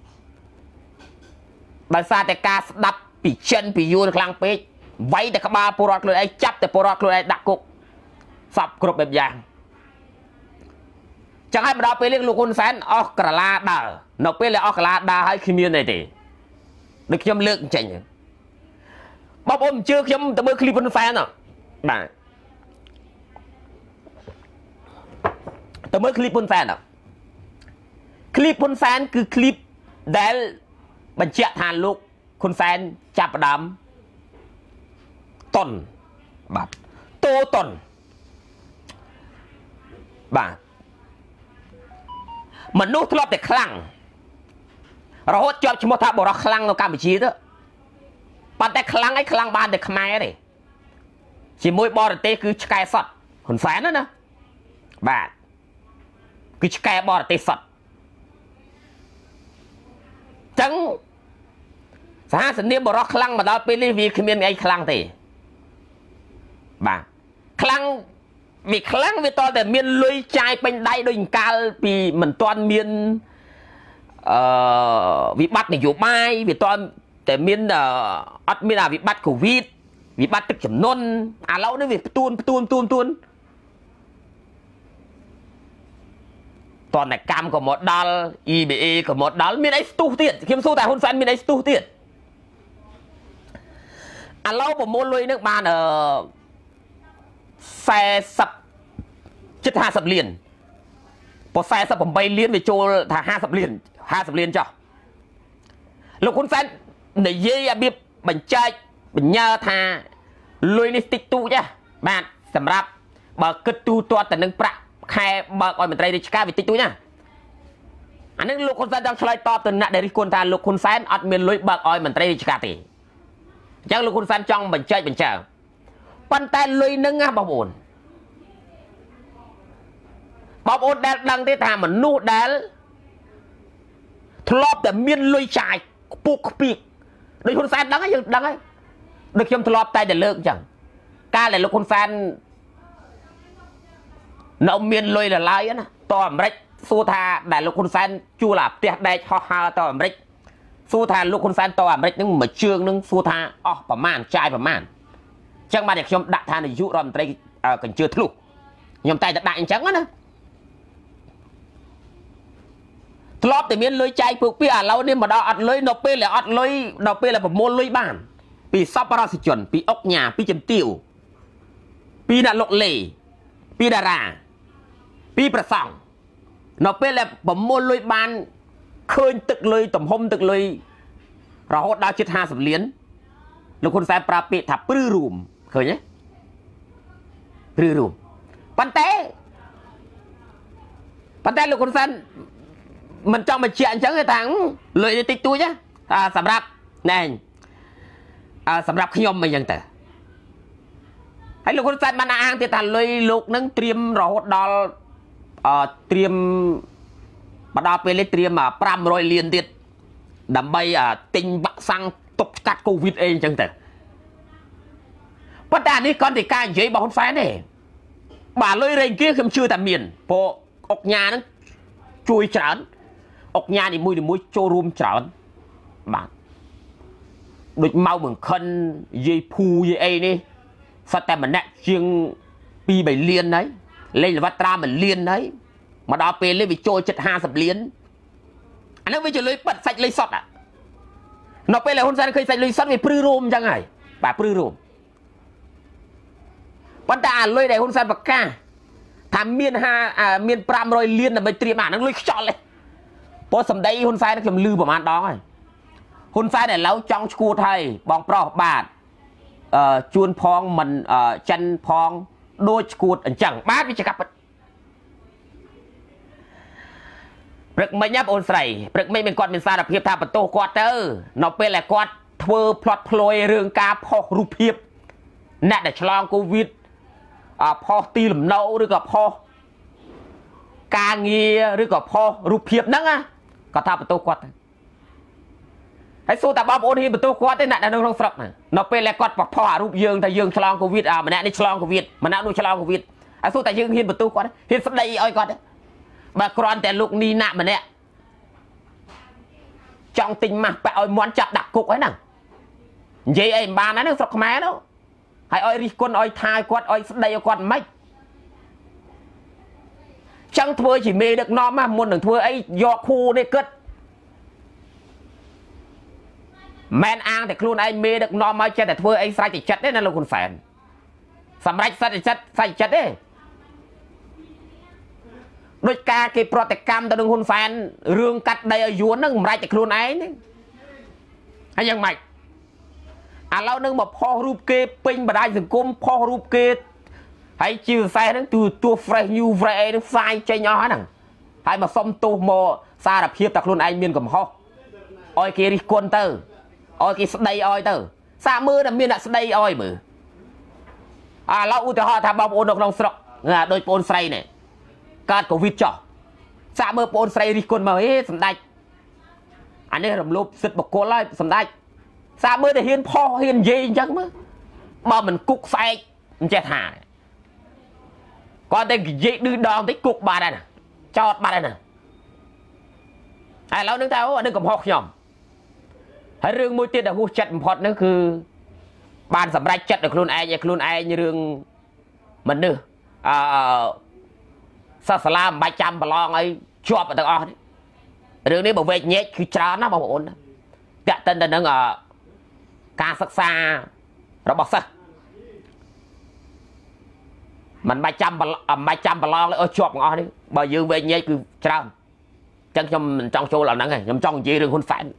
ដោយសារតែការស្ដាប់ពីចិនពីយួនខ្លាំងពេកវាយតែក្បាលពលរដ្ឋខ្លួនឯងចាប់តែពលរដ្ឋខ្លួនឯងដាក់គុកសពគ្រប់បែបយ៉ាងចឹងហើយមកដល់ពេលនេះលោកហ៊ុនសែនអស់ក្រឡាដើរនៅពេលដែលអស់ក្រឡាដើរហើយគ្មានអីទេដូចខ្ញុំលើកអញ្ចឹងបងប្អូនជឿខ្ញុំទៅមើលឃ្លីបហ៊ុនសែនបាទទៅមើលឃ្លីបហ៊ុនសែនឃ្លីបហ៊ុនសែនគឺឃ្លីបដែលបញ្ជាក់ថាលោកហ៊ុនសែនចាប់ផ្ដើមតុនបាទតូតុនបាទមនុស្សធ្លាប់តែខ្លាំងរហូតជាប់ឈ្មោះថាបរោះខ្លាំងនៅកម្ពុជាទៅប៉ុន្តែខ្លាំងឯងខ្លាំងបានតែខ្មែរទេជាមួយបរទេសគឺឆ្កែសតហ៊ុនសែនណាណាបាទគឺឆ្កែបរទេសសតចឹងសហសនាមបរោះខ្លាំងមកដល់ពេលនេះវាគ្មានអីខ្លាំងទេបាទខ្លាំងវាខ្លាំងវាតតែមានលុយចាយពេញដៃដូចកាលពីមិនទាន់មានអឺវិបត្តិនយោបាយវាតតែមានអត់មានអាវិបត្តិកូវីដវិបត្តិទឹកជំនន់ឥឡូវនេះវាផ្ទួនផ្ទួនផ្ទួនផ្ទួនតនកម្មក៏មកដល់ អ៊ី ប៊ី អេ ក៏មកដល់មានអីស្ទុះទៀតខ្ញុំសួរតែហ៊ុនសែនមានអីស្ទុះទៀតឥឡូវប្រមូលលុយនឹងបានអឺសែសិបជិតห้าสิบលានប៉ុសែសិបប្រាំបីលានវាចូលថាห้าสิบលានห้าสิบលានចុះលោកហ៊ុនសែននិយាយរបៀបបញ្ចែកបញ្ញើថាលុយនេះតិចតួចណាបាទសម្រាប់បើគិតទូទាត់តែនឹងប្រាក់ខែបើកឲ្យមន្ត្រីរាជការវាតិចតួចណាអានេះលោកហ៊ុនសែនចង់ឆ្លើយតបទៅអ្នកដែលរិះគន់ថាលោកហ៊ុនសែនអត់មានលុយបើកឲ្យមន្ត្រីរាជការទេអញ្ចឹងលោកហ៊ុនសែនចង់បញ្ចែកបញ្ចើប៉ុន្តែលុយនឹងណាបងប្អូនបងប្អូនដែលដឹងទេថាមនុស្សដែលធ្លាប់តែមានលុយចាយខ្ពស់ខ្ពីកដូចហ៊ុនសែនដឹងហើយយើងដឹងហើយដូចខ្ញុំធ្លាប់តែតែលើកអញ្ចឹងកាលដែលលោកហ៊ុនសែននៅមានលុយលឡាយណាតអាមេរិកសួរថាដែលលោកហ៊ុនសែនជួលអាផ្ទះដែកហោះហើរតអាមេរិកសួរថាលោកហ៊ុនសែនតអាមេរិកនឹងមួយជើងនឹងសួរថាអស់ប្រមាណចាយប្រមាណអញ្ចឹងបានតែខ្ញុំដាក់ថានាយករដ្ឋមន្ត្រីកញ្ជើធ្លុះខ្ញុំតែតែដាក់អញ្ចឹងណាធ្លាប់តែមានលុយចាយពើពីឥឡូវនេះមកដល់អត់លុយនៅពេលដែលអត់លុយដល់ពេលដែលប្រមូលលុយបានពីសប្បុរសជនពីអុកញ៉ាពីជំទាវពីអ្នកលុកលេពីតារាពីប្រសង់នៅពេលដែលប្រមូលលុយបានឃើញទឹកលុយទំហំទឹកលុយរហូតដល់ជិតห้าสิบលានលោកហ៊ុនសែនប្រាប់ពាក្យថាព្រឺរួមឃើញទេព្រឺរួមប៉ុន្តែប៉ុន្តែលោកហ៊ុនសែនមិនចង់បញ្ជាក់អញ្ចឹងទេថាលុយតិចតួចណាសម្រាប់ណែសម្រាប់ខ្ញុំមិនអញ្ចឹងទៅហើយលោកហ៊ុនសែនបានអាងទៀតថាលុយលោកនឹងត្រៀមរហូតដល់អឺត្រៀមមកដល់ពេលនេះត្រៀមfive hundredលានទៀតដើម្បីទិញវ៉ាក់សាំងទប់ស្កាត់កូវីដអីអញ្ចឹងទៅប៉ុន្តែនេះគាត់តែការនិយាយរបស់ហ៊ុនសែនទេបាទលុយរែងគៀខ្ញុំជឿតែមានព្រោះអុកញ៉ាហ្នឹងជួយច្រើនអុកញ៉ានីមួយនីមួយចូលរួមច្រើនបាទដូចម៉ៅមង្ខិនយាយភូយាយអីនេះសត្វតែម្នាក់ជាងtwo threeលានហើយលេងលវត្ត្រាមួយលានហើយមកដល់ពេលនេះវាចូលជិតห้าสิบលានអានោះវាជាលុយប៉ិតសាច់លុយសុតនៅពេលដែលហ៊ុនសែនឃើញសាច់លុយសុតវាព្រឺរោមអញ្ចឹងហើយបាទព្រឺរោមប៉ុន្តែអាលុយដែលហ៊ុនសែនប្រកាសថាមានហាមានfive hundredលានដើម្បីត្រៀមអាហ្នឹងលុយខ្យល់ទេព្រោះសម្ដីហ៊ុនសែនខ្ញុំលឺប្រហែលដងហើយហ៊ុនសែនឥឡូវចង់ឈួតហើយបងប្រុសបាទអឺជួនផងមិនចិនផងដូចឈួតអញ្ចឹងបាទវាជាកាប់ព្រឹកមិញណាបងអូនស្រីព្រឹកមិញមានគាត់មានសារភាពថាបន្ទោសគាត់ទៅនៅពេលដែលគាត់ធ្វើផ្លត់ផ្លយរឿងការផុសរូបភាពអ្នកដែលឆ្លងកូវីដអផុសទីលំនៅឬក៏ផុសការងារឬក៏ផុសរូបភាពហ្នឹងណាគាត់ថាបន្ទោសគាត់ទៅហើយសួរតាបងប្អូនហ៊ានបន្ទោសគាត់ទេអ្នកនៅក្នុងស្រុកហ្នឹងនៅពេលដែលគាត់ផុសអារូបយើងថាយើងឆ្លងកូវីដអាម្នាក់នេះឆ្លងកូវីដម្នាក់នោះឆ្លងកូវីដហើយសួរតាយើងហ៊ានបន្ទោសគាត់ហ៊ានស្ដីឲ្យគាត់បើគ្រាន់តែលោកនីណាក់ម្នាក់ចង់ទិញម៉ាស់ប៉ាក់ឲ្យមន់ចាប់ដាក់គុកហើយហ្នឹងនិយាយអីមិនបានហ្នឹងស្រុកខ្មែរនោះហើយឲ្យរិះគន់ឲ្យថាគាត់ឲ្យស្ដីឲ្យគាត់មិនចឹងធ្វើជាមេដឹកនាំណាមុននឹងធ្វើអីយកខួរនេះគិតមិនអាងតែខ្លួនឯងមេដឹកនាំមកចេះតែធ្វើអីស្រេចតែចិត្តទេណាលោកហ៊ុនសែនសម្រាប់ស្រេចតែចិត្តស្រេចចិត្តទេដូចការគេប្រតិកម្មទៅនឹងហ៊ុនសែនរឿងកាត់ដីឲ្យយួនហ្នឹងមិនរាច់តែខ្លួនឯងទេហើយយ៉ាងម៉េចឥឡូវនឹងមកផុសរូបគេពេញបណ្ដាញសង្គមផុសរូបគេហើយជាពិសេសហ្នឹងទូទួ fresh new fresh អីហ្នឹងផ្សាយចេញអស់ហ្នឹងហើយមកសុំទោសមកសារភាពតែខ្លួនឯងមានកំហុសឲ្យគេរិះគន់ទៅឲ្យគេស្ដីឲ្យទៅសាកមើលតែមានអ្នកស្ដីឲ្យមើលឥឡូវឧទាហរណ៍ថាបងប្អូននៅក្នុងស្រុកដូចបងប្អូនស្រីនេះកើតកូវីដចោះសាកមើលបងប្អូនស្រីរិះគន់មកអេសម្ដេចអានេះរំលោភសិទ្ធិបុគ្គលហើយសម្ដេចសាកមើលតែហ៊ានផុសហ៊ាននិយាយអញ្ចឹងមើលបើមិនគុកស្អែកមិនចេះថាគាត់តែនិយាយឌឺដងតិចគុកបាត់ហើយណាចោតបាត់ហើយណាហើយឥឡូវនឹងថាអូអានេះកំហុសខ្ញុំហើយរឿងមួយទៀតដែលហួសចិត្តបំផុតនោះគឺបានសម្រេចចិត្តដល់ខ្លួនឯងឲ្យខ្លួនឯងរឿងមនុស្សអឺសាសាឡាមិនបាច់ចាំប្រឡងអីជាប់ទាំងអស់រឿងនេះបើវែកញែកគឺច្រើនណាបងប្អូនតាក់ទិនទៅនឹងការសិក្សារបស់សិស្សមិនបាច់ចាំមិនបាច់ចាំប្រឡងឲ្យជាប់ទាំងអស់នេះបើយើងវែកញែកគឺច្រើនអញ្ចឹងខ្ញុំមិនចង់ចូលដល់ហ្នឹងទេខ្ញុំចង់និយាយរឿងហ៊ុនសែន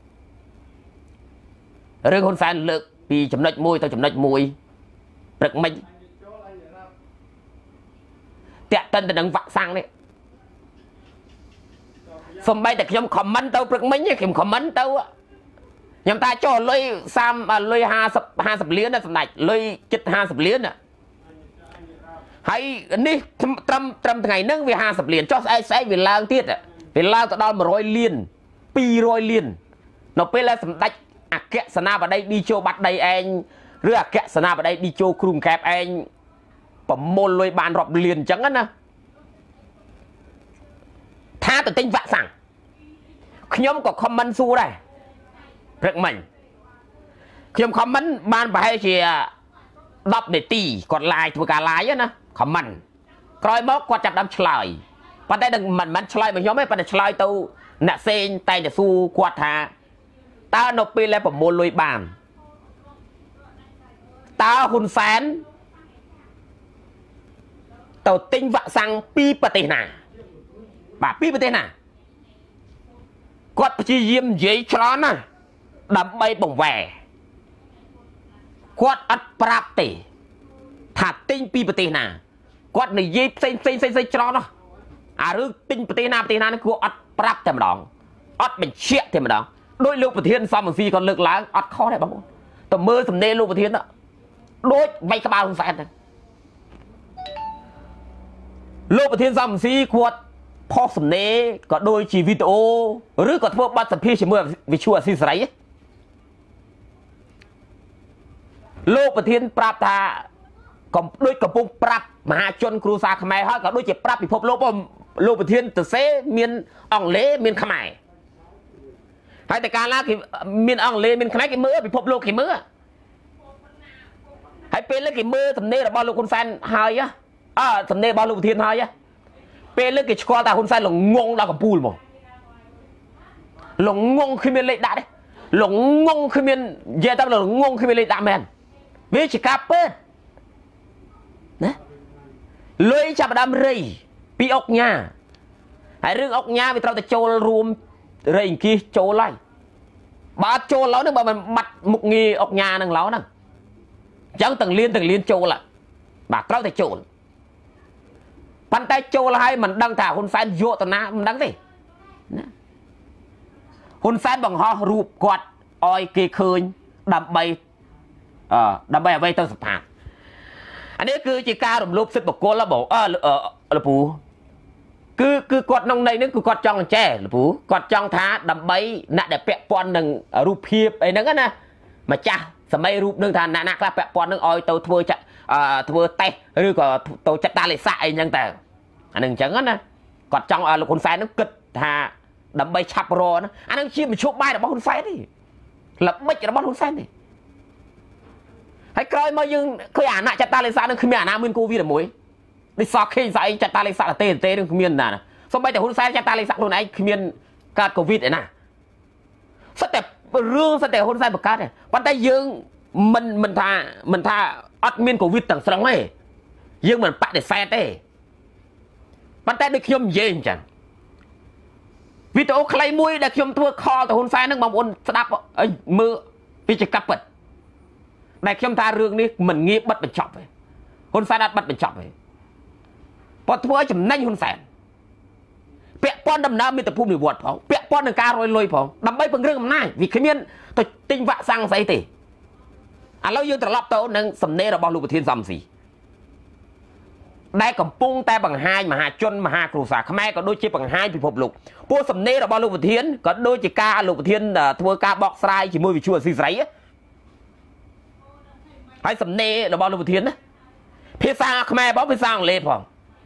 រឿងហ៊ុនសែនលើកពីចំណុចមួយទៅចំណុចមួយព្រឹកមិញแตะตันแต่ดังวักสังเนี่ยสมบัยแต่ยมคอมเมนต์เต้าปรึกไม่เนี่ยเข็มคอมเมนต์เต้ายมตาโจเลยซ้ำเลยห้าสิบห้าสิบเหรียญนะสำหรับเลยจิตห้าสิบเหรียญน่ะให้นี่ตรำตรำไงนั่งวิห้าสิบเหรียญcho ai sẽ vì lao tiết à vì lao tao đo một roi liền pi roi liền nó bây là sầm đạch à kẹt sana vào đây đi cho bắt đây anh rửa kẹt sana vào đây đi cho krum kẹp anh bấm môn lôi bàn rọp liền chẳng á nè tha tự tin vạ sẵn nhóm có comment su đây rất mình nhóm comment ban phải chỉ đọc để tì còn lại thuộc cả lái á nè comment coi móc qua chặt đâm chơiวันได้ดังมันมันชลายมันย้อมไม่ปันชลายตัวหน้าเส้นไตจะสู้กวาดหาตาโนปีแล้วผมโมลุยบานตาหุ่นแสนตัวติ้งวะสังปีปฏิหนาบ่าปีปฏิหนากวาดจีเยี่ยมเยี่ยชร้อนนะดำใบบ่งแหวกวาดอัดปราบตีถาติ้งปีปฏิหนากวาดในเยี่ยเส้นเส้นเส้นเส้นชร้อนนะà rước tinh bờ tây nam bờ tây nam nó cứ ắt prap thêm một đòn ắt mình chia thêm một đòn đôi lục bờ thiên xong một phi còn lực lá ắt khó này bao tầm mưa tầm nê lục bờ thiên đó đôi bay các bao không phải lục bờ thiên xong một phi quật phò tầm nê có đôi chỉ video rước có thua bắt tầm phi chỉ mưa vì chua xì sấy lục bờ thiên prap ta còn đôi cầm bông prap mà chôn cru sa khmer hết có đôi chỉ prap bị phốp lốp lục bờ thiên từ xế miền ong lế miền khmer hay tạiการlà cái miền ong lế miền khmer cái mưa bị phốp lốp cái mưa hayเป็นเลยcái mưa thầm nê là bao lục con fan hay á à thầm nê bao lục bờ thiên hay áเป็นเลยcái squad ta con fan là ngông là cái pool mà là ngông khi miền lệ đã đấy là ngông khi miền giờ tao là ngông khi miền lệ đã men vì chỉ cáp bớt nè lôi chạm đam rây pi ốc nha hãy rước ốc nha vì tao ta trôi rùm rây kia trôi lại ba trôi láo nữa mà mình mặt một nghi ốc nha nâng láo nè chẳng từng liên từng liên trôi lại bà tao ta trôi bàn tay trôi lại mình đang thả hôn fan vô tao na mình đang gì hôn fan bằng ho rụp quạt oi kia khơi đầm bay ờ đầm bay ở đây tao sập hạtอันนี้คือจีการรวมสิบบุคคลแล้วบอกเออเออละปูคือคือกดนองในนึกคือกดจ้องแช่ละปูกดจ้องท้าดำใบน่ะเดี๋ยวแปะปอนหนึ่งรูปเพียบไอ้นั่นก็นะมาจ้าสมัยรูปหนึ่งทานน่ะนักละแปะปอนหนึ่งออยตัวทัวจะเอ่อทัวเตะหรือก็ตัวจัดตาเลยสายยังแต่อันหนึ่งจังนั้นนะกดจ้องเออลูกคนแฟนนึกกึศทาดำใบฉับรอนะอันนั้นชี้มันชุบใบแต่บ้านคนแฟนดิหลับไม่จะบ้านคนแฟนดิให้กลายมายังเคยอ่านนะจัตตาเลซ่านั่นคือมีอ่านน้ำมันกูวีแต่มวยได้สอบเคยใส่จัตตาเลซ่าเต้เต้นั่นคือมีน่ะนะสมัยแต่คนใส่จัตตาเลซ่าตัวไหนคือมีการโควิดไอ้น่ะสเต็ปเรื่องสเต็ปคนใส่ประกาศเนี่ยปัจจัยยังมันมันท่ามันท่าอัดมีโควิดต่างสองเลยยังเหมือนปะเด็ดแฟร์เต้ปัจจัยได้ขยมเย็นจังวิดีโอใครมวยได้ขยมตัวคอแต่คนใส่นั่งมาบนสนับเอ้ยมือพิจิกับเปิดแต่ขยมท่าเรื่องนี้มันเงียบบัดเป็นช็อปเลยคนใส่นัดบัดเป็นช็อปเลยพอทัวร์จำนั่งคนใส่เปียป้อนดำน้ำมีแต่ผู้มีบวชพอเปียป้อนหนึ่งการลอยลอยพอดำใบเป็นเรื่องมันง่ายวิขมิ้นตัวติงวะสังใส่ตีอ่ะเรายืนตลอดโตนั่งสำเนาเราบอลลูกประเทศซ้ำสีได้กับปุ้งแต่บังไฮมหาจนมหาครูสาขแม่ก็โดยเฉพาะบังไฮพิภพลูกพวกสำเนาเราบอลลูกประเทศก็โดยเฉพาะลูกประเทศทัวร์การบอกสไลด์จีมือวิชัวซีไซส์ให้สำเนาเราบอลลูกประเทศนะเพื่อสร้างขแม่บอกเพื่อสร้างเล่พอ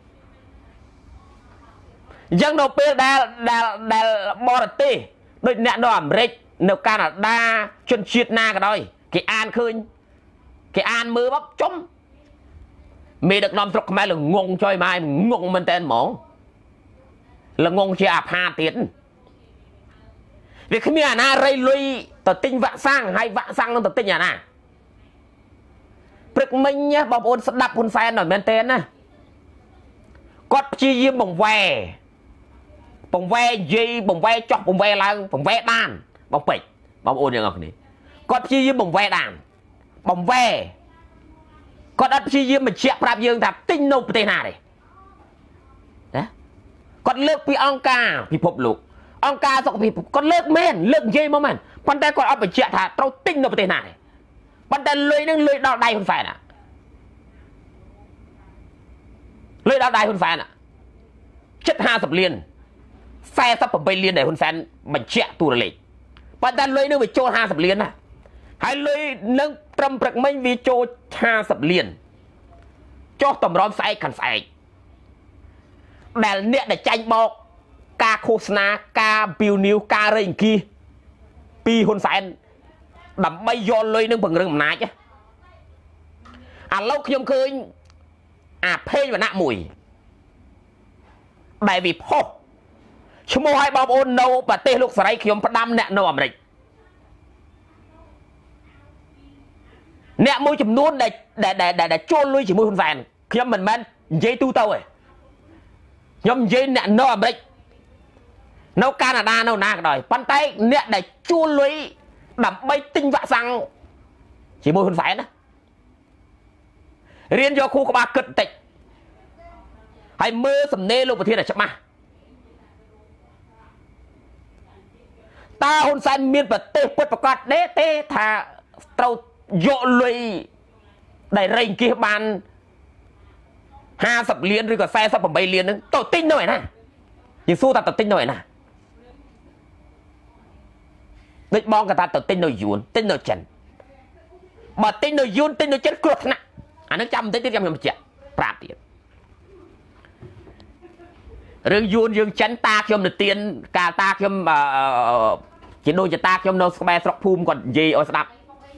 ยังเราเป็นดาดาดาบอร์ตีโดยเนี่ยนอมเร็กในการดาชนชีดนากันด้วยกี่อ่านคืนกี่อ่านมือบ๊อบจมมีเด็กน้อมตกแม่หรืองงช่วยไม้งงมันเต้นหมองหรืองงเชียร์พาเตียนvì khi mình à rây lui tờ tinh vạ sang hay vạ sang trong tờ tinh nhà na bực mình nhá bảo ôn đập ôn fan ở bên tên nè cót chi diêm bồng ve bồng ve gì bồng ve chọc bồng ve là bồng ve đàn bồng pịch bảo ôn như ngọc này cót chi diêm bồng ve đàn bồng ve cót đất chi diêm mình chẹt prap dương thạp tinh nộp tên nào này គាត់លើកពីអង្គការពិភពលោកអង្គការសុខភាពគាត់លើកមែនលើកនិយាយមកមែនប៉ុន្តែគាត់អត់បញ្ជាក់ថាត្រូវទិញនៅប្រទេសណាទេប៉ុន្តែលុយនឹងលុយដល់ដៃហ៊ុនសែនណាលុយដល់ដៃហ៊ុនសែនណាជិតห้าสิบលានสี่สิบแปดលានដែលហ៊ុនសែនបញ្ជាក់ទូរលេខប៉ុន្តែលុយនឹងវាចូលห้าสิบលានណាហើយលុយនឹងត្រឹមព្រឹកមិញវាចូលห้าสิบលានចុះតម្រាំស្អែកខាន់ស្អែកដែលអ្នកដែលចាញ់បោកការឃោសនាការពីវនីវការរៃអង្គាពីហ៊ុនសែនដើម្បីយកលុយនឹងពង្រឹងអំណាចឥឡូវខ្ញុំឃើញអាភេងវណ្ណៈមួយដែលវាផុសឈ្មោះឲ្យបងប្អូននៅប្រទេសលោកសេរីខ្ញុំផ្ដាំអ្នកនៅអាមេរិកអ្នកមួយចំនួនដែលដែលដែលចូលលុយជាមួយហ៊ុនសែនខ្ញុំមិនមែននិយាយទូទៅទេខ្ញុំនិយាយអ្នកនៅអាមេរិកនៅកាណាដានៅណាក៏ដោយប៉ុន្តែអ្នកដែលជួលលុយដើម្បីទិញវ៉ាក់សាំងជាមួយហ៊ុនសែនណារៀនយកគូក្បាលគិតបន្តិចហើយមើលសំណេរលោកប្រធានឲ្យច្បាស់តើហ៊ុនសែនមានប្រទេសពិតប្រាកដទេទេថាត្រូវយកលុយដែលរៃអង្គាសបានห้าสิบលានឬក៏สี่สิบแปดលានហ្នឹងទៅទិញនៅឯណាយើងសួរថាទៅទិញនៅឯណាដូចបងក៏ថាទៅទិញនៅយួនទិញនៅចិនបើទិញនៅយួនទិញនៅចិនគ្រោះថ្នាក់អានឹងចាំបន្តិចទៀតខ្ញុំបញ្ជាក់ប្រាប់ទៀតរឿងយួនយើងចិនតាខ្ញុំនៅទៀនកាលតាខ្ញុំជាដូចជាតាខ្ញុំនៅស្បែស្រុកភូមិគាត់និយាយឲ្យស្ដាប់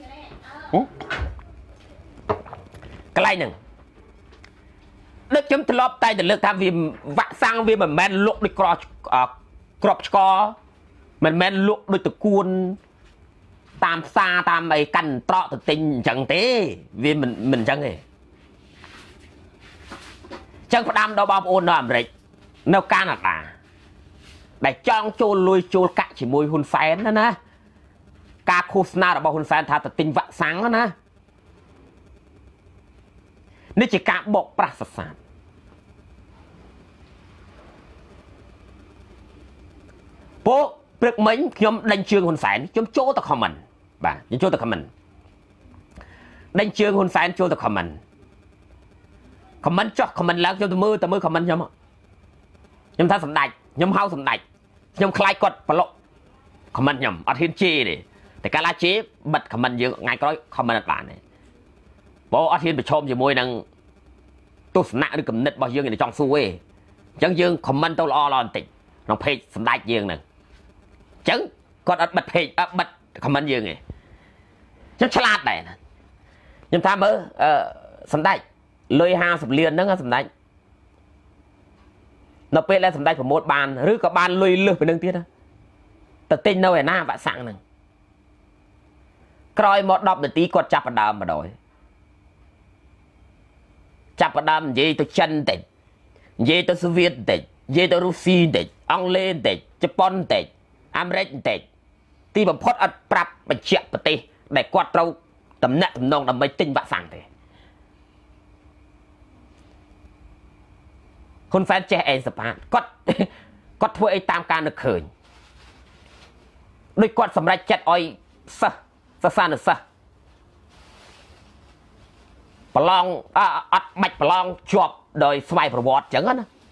កន្លែងហ្នឹងដឹកខ្ញុំធ្លាប់តែទៅលើកថាវាវ៉ាក់សាំងវាមិនមែនលក់ដូចក្រក្របឆ្កមិនមែនលក់ដូចតគួនតាមផ្សារតាមអីកាន់ត្រកទៅទិញអញ្ចឹងទេវាមិនមិនអញ្ចឹងទេអញ្ចឹងផ្ដាំដល់បងប្អូននៅអាមេរិកនៅកាណាដាដែលចង់ចូលលុយចូលកាក់ជាមួយហ៊ុនសែនណាណាការឃោសនារបស់ហ៊ុនសែនថាទៅទិញវ៉ាក់សាំងណានេះជាការបោកប្រាស់សសាតពោព្រឹកមិញខ្ញុំដេញជើងហ៊ុនសែនខ្ញុំចូលទៅ comment បាទខ្ញុំចូលទៅ comment ដេញជើងហ៊ុនសែនចូលទៅ comment comment ចុះ comment ឡើងខ្ញុំទៅមើលទៅមើល comment ខ្ញុំខ្ញុំថាសម្ដេចខ្ញុំហៅសម្ដេចខ្ញុំខ្លាចគាត់ប្លុក comment ខ្ញុំអត់ហ៊ានជេរទេតែកាលណាជេរបិទ comment យើងថ្ងៃក្រោយ comment អត់បានទេបើអត់ហ៊ានប្រឈមជាមួយនឹងទស្សនៈឬគំនិតរបស់យើងឯងចង់សួរទេអញ្ចឹងយើង comment ទៅល្អល្អបន្តិចក្នុង page សម្ដេចយើងហ្នឹងអញ្ចឹងគាត់អត់បិទ page អត់បិទ comment យើងទេខ្ញុំឆ្លាតដែរខ្ញុំថាមើលអឺសម្ដេចលុយห้าสิบលានហ្នឹងសម្ដេចនៅពេលដែលសម្ដេចប្រមូលបានឬក៏បានលុយលើសពីនឹងទៀតទៅទិញនៅឯណាវ៉ាក់សាំងហ្នឹងក្រោយមកដប់នាទីគាត់ចាប់ផ្ដើមម្ដងចាប់ផ្ដើមនិយាយទៅចិនតិចនិយាយទៅសូវៀតតិចនិយាយទៅរុស្ស៊ីតិចអង់គ្លេសតិចជប៉ុនតិចអាមេរិកតិចទីបំផុតអត់ប្រាប់បញ្ជាក់ប្រទេសដែលគាត់ត្រូវតំណាក់តំណងដើម្បីទិញវ៉ាក់សាំងទេហ៊ុនសែនចេះអេសប៉ាតគាត់គាត់ធ្វើអីតាមការនឹកឃើញដូចគាត់សម្រេចចិត្តឲ្យសិស្សសិស្សានុសិស្សប្រឡងអត់បាច់ប្រឡងជាប់ដោយស្វ័យប្រវត្តិអញ្ចឹងណា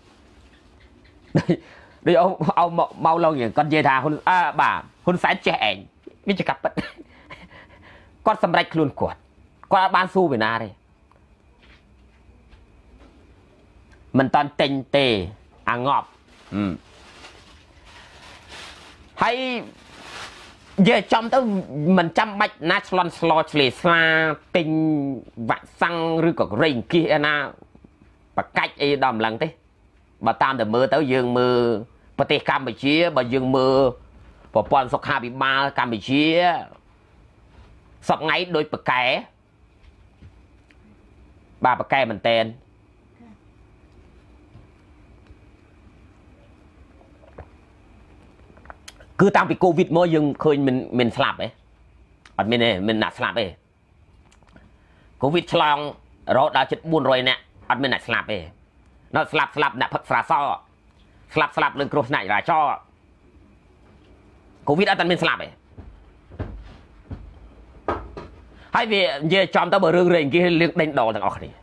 ដូចអោអោមកឡងយ៉ាងគាត់និយាយថាហ៊ុនអើបាទហ៊ុនសែនចេះឯងវាជាកាប់ពិតគាត់សម្រេចខ្លួនគាត់គាត់អត់បានស៊ូពីណាទេមិនតាន់ទិញទេអាងប់ហើយនិយាយចំទៅមិនចាំបាច់ណាឆ្លន់ឆ្លោឆ្លេស្លាទិញវ៉ាក់សាំងឬក៏រៃអង្គាសឯណាបកាច់អីដល់ម្លឹងទេបើតាមតែមើលទៅយើងមើលប្រទេសកម្ពុជាបើយើងមើលប្រព័ន្ធសុខាភិបាលកម្ពុជាសពថ្ងៃដូចបកែបាទបកែមែនតែនគឺតាំងពីកូវីដមកយើងឃើញមិនមិនស្លាប់ទេអត់មានទេមិនណាស្លាប់ទេកូវីដឆ្លងរហូតដល់ជិតbốnរយនាក់អត់មានអ្នកស្លាប់ទេនៅស្លាប់ស្លាប់អ្នកផឹកស្រាសสลับสลับเรื่องโควิดไหนล่ะchoโควิดอันนั้นเป็นสลับเลยให้เวียจอมตะเบอร์เรื่องเรื่องกี่เรื่องเด่นดอต่างออกนี่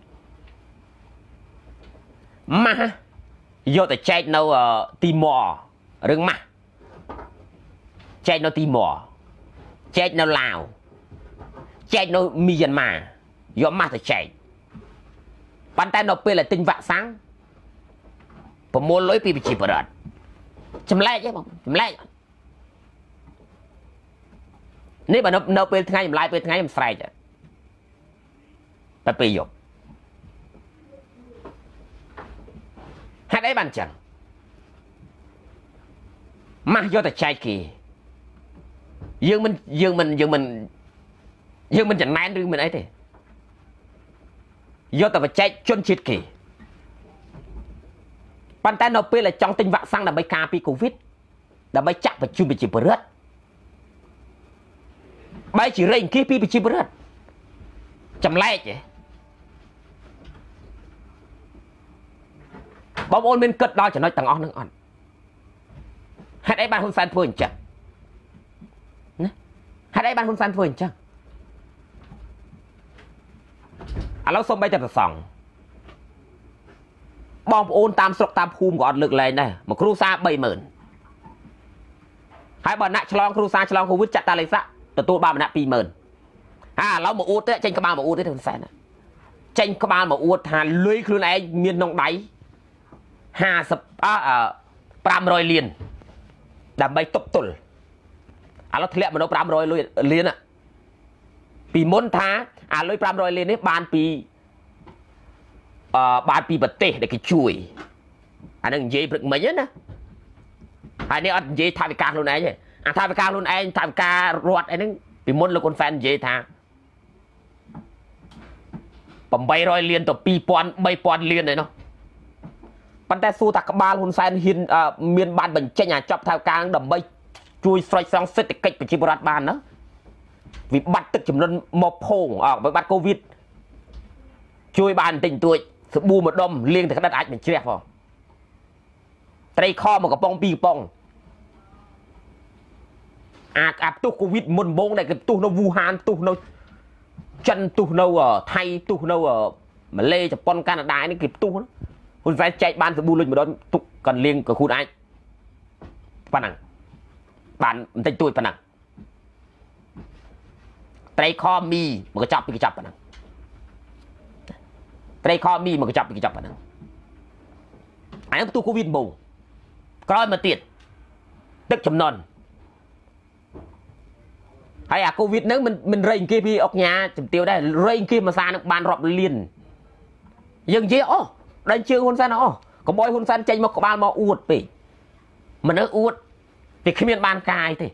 มาโยแต่ใจเราตีหมอเรื่องมาใจเราตีหมอใจเราลาวใจเรามียันมาโยมาแต่ใจปันแต่เราเป็นอะไรติงวะสังผมม้วนลอยปีไปจีบประดับจำแรกใช่ไหมจำแรกนี่มันเราเป็นไงมันไล่เป็นไงมันใส่จ้ะไปไปหยกให้ได้บันจังมาโยแต่ใจกี่ยังมันยังมันยังมันยังมันจะแน่นหรือมันไอ้เด้โยแต่ว่าใจจนชิดกี่ปันแต่เราเป็นอะไรจังติงวะสังแต่ใบกาปีโควิดแต่ใบจับไปจุ่มไปจีบประดับใบchỉ rình kia pi bị chìm bớt chầm lẹ chứ bom ôn bên cất đo cho nói tầng on nâng on hãy đấy ban hôn san phơi chẳng hãy đấy ban hôn san phơi chẳng à lâu xong bay chặt sòng bom ôn tam sọc tam phum gọt lực lên này một cru sa bảy mượn hai bọn nãy chlong cru sa chlong covid chặt ta lấy sạตัวตัวบ้านมันปีหมื่นอ่าเราหมออูดเนี่ยเจนกบ้านหมออูดได้ถึงแสนเจนกบ้านหมออูดหาลุยคือไอ้เมียนน้องไดห้าสิบอ่าปรามรอยเลียนดับใบตบตุลอ่าเราทะเลมันเอาปรามรอยเลียนอ่ะปีมนท้าอ่าลุยปรามรอยเลียนนี่บานปีอ่าบานปีบัตเต้เด็กช่วยอันนั้นเย่ปรึกเหมือนนะอันนี้อันเย่ทำไปกลางรุ่นไหนใช่อ่ะทำไปกลางรุ่นไอ้ทำไปการรวดไอ้นั่นปีมนแล้วคนแฟนเย่ทางผมใบรอยเลียนต่อปีปอนใบปอนเลียนเลยเนาะปันแต่สู้ตักบาลคนแฟนหินอ่าเมียนบานเป็นเจ้าหน้าจับทางกลางดับใบช่วยสไลด์ซองเศรษฐกิจเป็นชีวรัฐบาลเนาะวิบัติตึกจำนวนมอพงออกไปบัตรโควิดช่วยบานติ่งตัวสบู่หมดดมเลี้ยงแต่ขนาดอาจเป็นเชี่ยพอไตรข้อมันกับปองปีปองอาอับตู้โควิดมุนบงได้กับตู้นวูฮานตู้นจันตู้นวไทยตู้นวมาเลจะปนกันได้นี่เก็บตู้คุณแฟนใจบ้านสบู่เลยมาโดนตุกกันเลี้ยงกับคุณไอ้ปนังบ้านมันติดตัวปนังไตรข้อมีมันก็จับไปจับปนังไตรข้อมีมันก็จับไปจับปนังอันนั้นตู้โควิดบงก็มาติดตึกจำนวนไอ้โควิดนั้นมันมันเร่งกี้พี่ออกยาจุดเตียวได้เร่งกี้มาซานักบานรอบเลียนยังเจ้าอ๋อได้เชื่อคนซันอ๋อก็บอยคนซันใจมาบานมาอวดไปมันเอออวดไปขึ้นเมียนบานกายที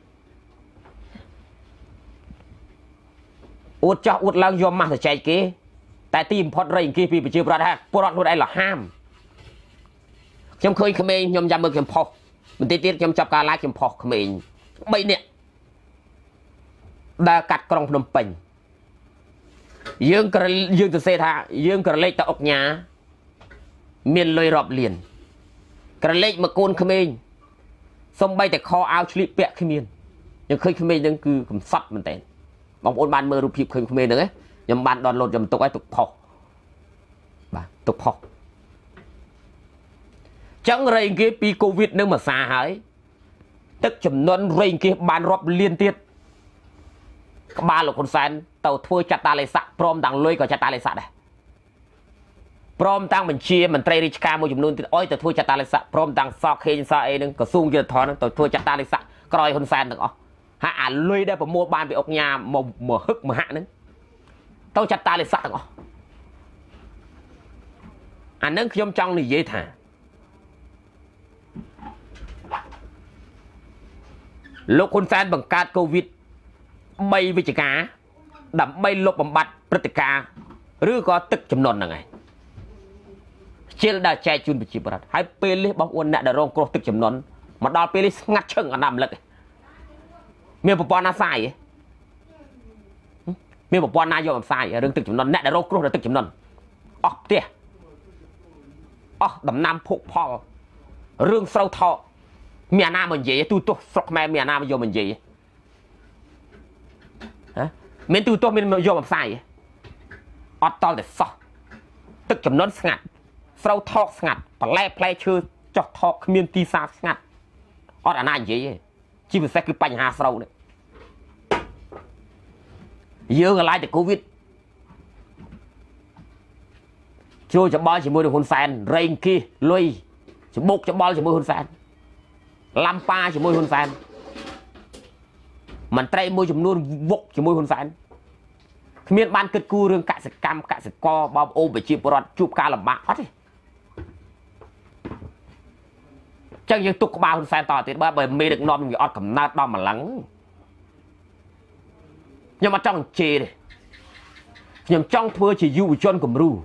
อวดจ่ออวดแล้วยอมมาแต่ใจกี้แต่ทีมพอดเร่งกี้พี่ไปเชื่อประธานปลอดรู้ได้หรอห้ามจำเคยขมิ้นยอมยำมือเข็มพอมันตีตีจำจับการไล่เข็มพอขมิ้นใบเนี่ยได้กัดกรองพนมเป่งยืงกระยืงตัวเสถายืงกระเล็กตะอกหยาเมียนลอยรอบเลียนกระเล็กมาโกนขมิ้นสมใบแต่คอเอาชลิเปะขมิ้นยังเคยขมิ้นยังคือคำซับมันแต่บางคนบ้านเมื่อรูปผิวเคยขมิ้นหนึ่งไงยังบ้านดอนโหลดยังตกไอ้ตกพอกบ้าตกพอกจังไรเกี่ยปีโควิดนึงมาซาหายตึกจำนวนไรเกี่ยบ้านรอบเลียนเตี้ยบ้านหลวงคนแฟนเต่าถ้วยจัตตาเลสะพร้อมดังลุยกับจัตตาเลสะได้พร้อมตั้งบัญชีมันเตรริชการมวยจำนวนติดอ้อยแต่ถ้วยจัตตาเลสะพร้อมดังซอกเฮนซาเอนึงก็สู้เยอะทอนเต่าถ้วยจัตตาเลสะกรอยคนแฟนต่างอ๋อหาอ่านลุยได้ผมมัวบ้านไปออกยาหมอหมอฮึกหมอหะนึงเต่าจัตตาเลสะต่างอ๋ออันนั้นยมจังนี่เยี่ยถ่าลูกคนแฟนบังการโควิดใบวิจิกาดับใบลบบำบัดปฏิกาหรือก็ตึกจำนวนยังไงเชื่อได้ใจจุนไปจีบรัฐให้เปรี้ยบางวันเนี่ยเดี๋ยวรองกรตึกจำนวนมาดอลเปรี้ยงัดเชิงอันดำเลยเมียปปนาใส่เมียปปนายอมใส่เรื่องตึกจำนวนเนี่ยเดี๋ยวรองกรตึกจำนวนอ๋อเตี้ยอ๋อดำน้ำพุกพอរឿងស្រូវថោមានអាណាមកនិយាយទូទោះស្រុកខ្មែរមានអាណាមកយកមកនិយាយហ៎មានទូទោះមានយកមកផ្សាយអត់តល់តែសោះទឹកចំនួនស្ងាត់ស្រូវថោស្ងាត់បន្លែផ្លែឈើចោះថោគ្មានទីផ្សារស្ងាត់អត់អាណានិយាយទេជាពិសេសគឺបញ្ហាស្រូវនេះយើងកន្លែងតែកូវីដចូលច្បល់ជាមួយនឹងហ៊ុនសែនរែងគីលុយច្បុកច្បល់ជាមួយហ៊ុនសែនឡាំប៉ាជាមួយហ៊ុនសែនមន្ត្រីមួយចំនួនវុកជាមួយហ៊ុនសែនគ្មានបានគិតគូររឿងកសិកម្មកសិករបងប្អូនប្រជាពលរដ្ឋជួបការលំបាកអត់ទេចឹងយើងទុកក្បាលហ៊ុនសែនតទៀតបើបើមេដឹកនាំវាអត់កំណត់ដល់ម្លឹងខ្ញុំអត់ចង់ជេរទេខ្ញុំចង់ធ្វើជាយុវជនគំរូ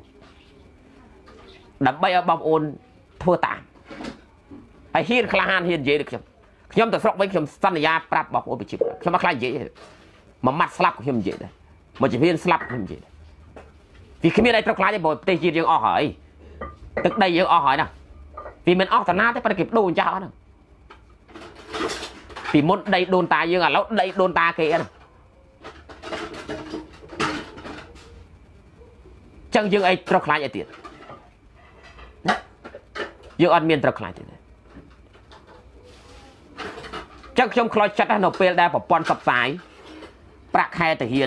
ដើម្បីឲ្យបងប្អូនធ្វើតាមហើយហ៊ានក្លាហានហ៊ាននិយាយដូចខ្ញុំខ្ញុំទៅស្រុកវិញខ្ញុំសន្យាប្រាប់បងប្អូនប្រជាពលរដ្ឋខ្ញុំអត់ខ្លាចនិយាយទេមួយម៉ាត់ស្លាប់ខ្ញុំនិយាយដែរមួយជំហានស្លាប់ខ្ញុំនិយាយដែរវាគ្មានអីត្រូវខ្លាចទេព្រោះប្រទេសជាតិយើងអស់ហើយទឹកដីយើងអស់ហើយណាវាមិនអស់តាណាទេប៉ុន្តែគេបដូរអញ្ចឹងអស់ហ្នឹងពីមុនដីដូនតាយើងឥឡូវដីដូនតាគេហ្នឹងចឹងយើងអីត្រូវខ្លាចអីទៀតយើងអត់មានត្រូវខ្លាចទេចឹងខ្ញុំខ្លោចចិត្តនៅពេលដែលប្រព័ន្ធផ្សព្វផ្សាយប្រាក់ខែទាហា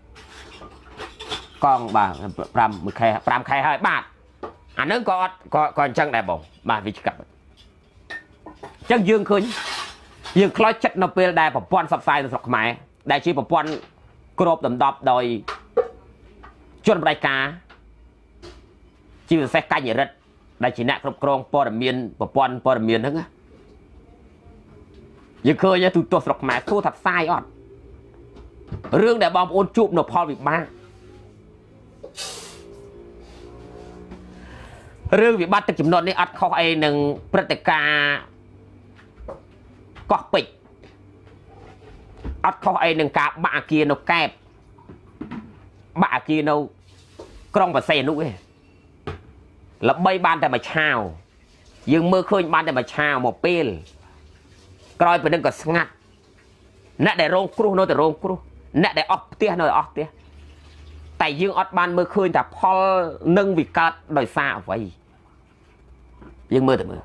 នកងបាទ5ខែ5ខែហើយបាទអានឹងក៏អត់ក៏ក៏អញ្ចឹងដែរបងបាទវាឆ្កាប់អញ្ចឹងយើងឃើញយើងខ្លោចចិត្តនៅពេលដែលប្រព័ន្ធផ្សព្វផ្សាយនៅស្រុកខ្មែរដែលជាប្រព័ន្ធគ្របដណ្ដប់ដោយជនបដិការជាពិសេសកញ្ញរិទ្ធដែលជាអ្នកគ្រប់គ្រងព័ត៌មានប្រព័ន្ធព័ត៌មានហ្នឹងយើងឃើញទូទស្សន៍ស្រុកខ្មែរគួរថាផ្សាយអត់រឿងដែលបងប្អូនជួបនៅផលវិបាករឿងវិបត្តិទឹកជំនន់នេះអត់ខុសអីនឹងព្រឹត្តិការណ៍កោះពេជ្រអត់ខុសអីនឹងការបាក់អាគារនៅកែបបាក់អាគារនៅក្រុងបរសេនុទេល្បីបានតែមួយឆាវយើងមើលឃើញបានតែមួយឆាវមកពេលក្រោយពីនឹងក៏ស្ងាត់អ្នកដែលរងគ្រោះនៅតែរងគ្រោះអ្នកដែលអស់ផ្ទះនៅតែអស់ផ្ទះតែយើងអត់បានមើលឃើញថាផលនឹងវិកើតដោយសារអ្វីយើងមើលទៅមើល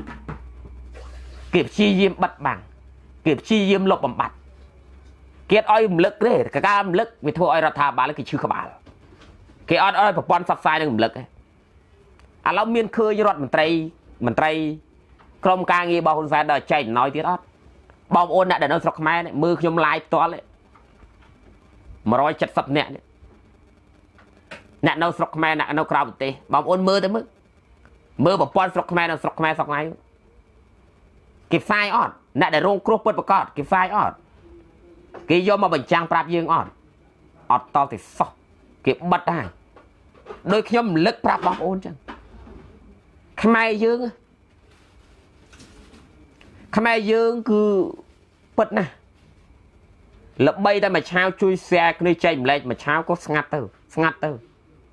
គេព្យាយាមបិទបាំងគេព្យាយាមលុបបំបត្តិគេអត់ឲ្យរំលឹកទេការរំលឹកវាធ្វើឲ្យរដ្ឋាភិបាលគេឈឺក្បាលគេអត់ឲ្យប្រព័ន្ធផ្សព្វផ្សាយនឹងរំលឹកទេឥឡូវមានឃើញរដ្ឋមន្ត្រីមន្ត្រីក្រុមការងាររបស់ហ៊ុនសែនដល់ចែកអំណោយទៀតអត់បងប្អូនអ្នកដែលនៅស្រុកខ្មែរមើលខ្ញុំ live ផ្ទាល់មួយរយเจ็ดสิบនាក់អ្នកនៅស្រុកខ្មែរអ្នកនៅក្រៅប្រទេសបងប្អូនមើលទៅមើលមើលប្រព័ន្ធស្រុកខ្មែរនៅស្រុកខ្មែរស្រុកថ្ងៃគេផ្សាយអត់អ្នកដែលរងគ្រោះពិតប្រាកដគេផ្សាយអត់គេយកមកបញ្ចាំងប្រាប់យើងអត់អត់តល់ទេសោះគេបិទហើយដោយខ្ញុំរំលឹកប្រាប់បងប្អូនចឹងខ្មែរយើងខ្មែរយើងគឺពិតណាស់ល្បីតែមួយឆាវជួយ share គ្នាចែកម្លែកមួយឆាវក៏ស្ងាត់ទៅស្ងាត់ទៅ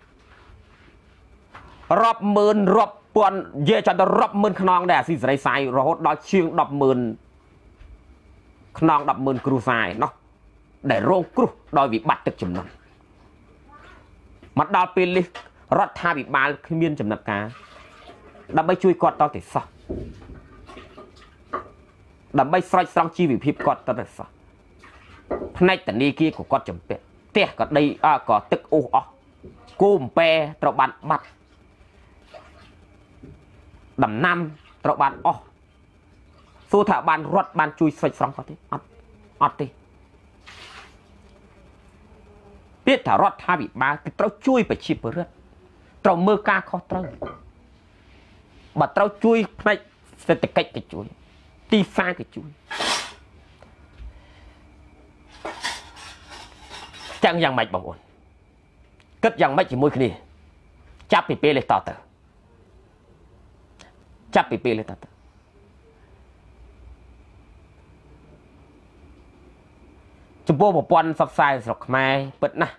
រាប់ម៉ឺនរាប់ពាន់និយាយចាំទៅរាប់ម៉ឺនខ្នងដែរអាស៊ីសេរីសាយរហូតដល់ជាងដប់ម៉ឺនខ្នងដប់ម៉ឺនគ្រួសារឯណោះដែលរងគ្រោះដោយវិបត្តិទឹកជំនន់មកដល់ពេលនេះរដ្ឋាភិបាលគ្មានចំណាត់ការដើម្បីជួយគាត់តទៅសោះដើម្បីស្រោចស្រង់ជីវភាពគាត់តទៅសោះផ្នែកធនាគារក៏គាត់ចំពាក់ផ្ទះក៏ដីអក៏ទឹកអូសអស់គោអំពែត្រូវបានបាត់ដំណាំត្រូវបានអស់សួរថាបានរត់បានជួយស្រោចស្រង់គាត់ទេអត់អត់ទេពាក្យថារដ្ឋាភិបាលគឺត្រូវជួយប្រជាពលរដ្ឋត្រូវមើលការខុសត្រូវបើត្រូវជួយផ្នែកសេដ្ឋកិច្ចទៅជួយទីផ្សារទៅជួយចឹងយ៉ាងម៉េចបងប្អូនគិតយ៉ាងម៉េចជាមួយគ្នាចាប់ពីពេលនេះតទៅចាប់ពីពេលនេះតទៅចំពោះប្រព័ន្ធផ្សព្វផ្សាយស្រុកខ្មែរពិតណាស់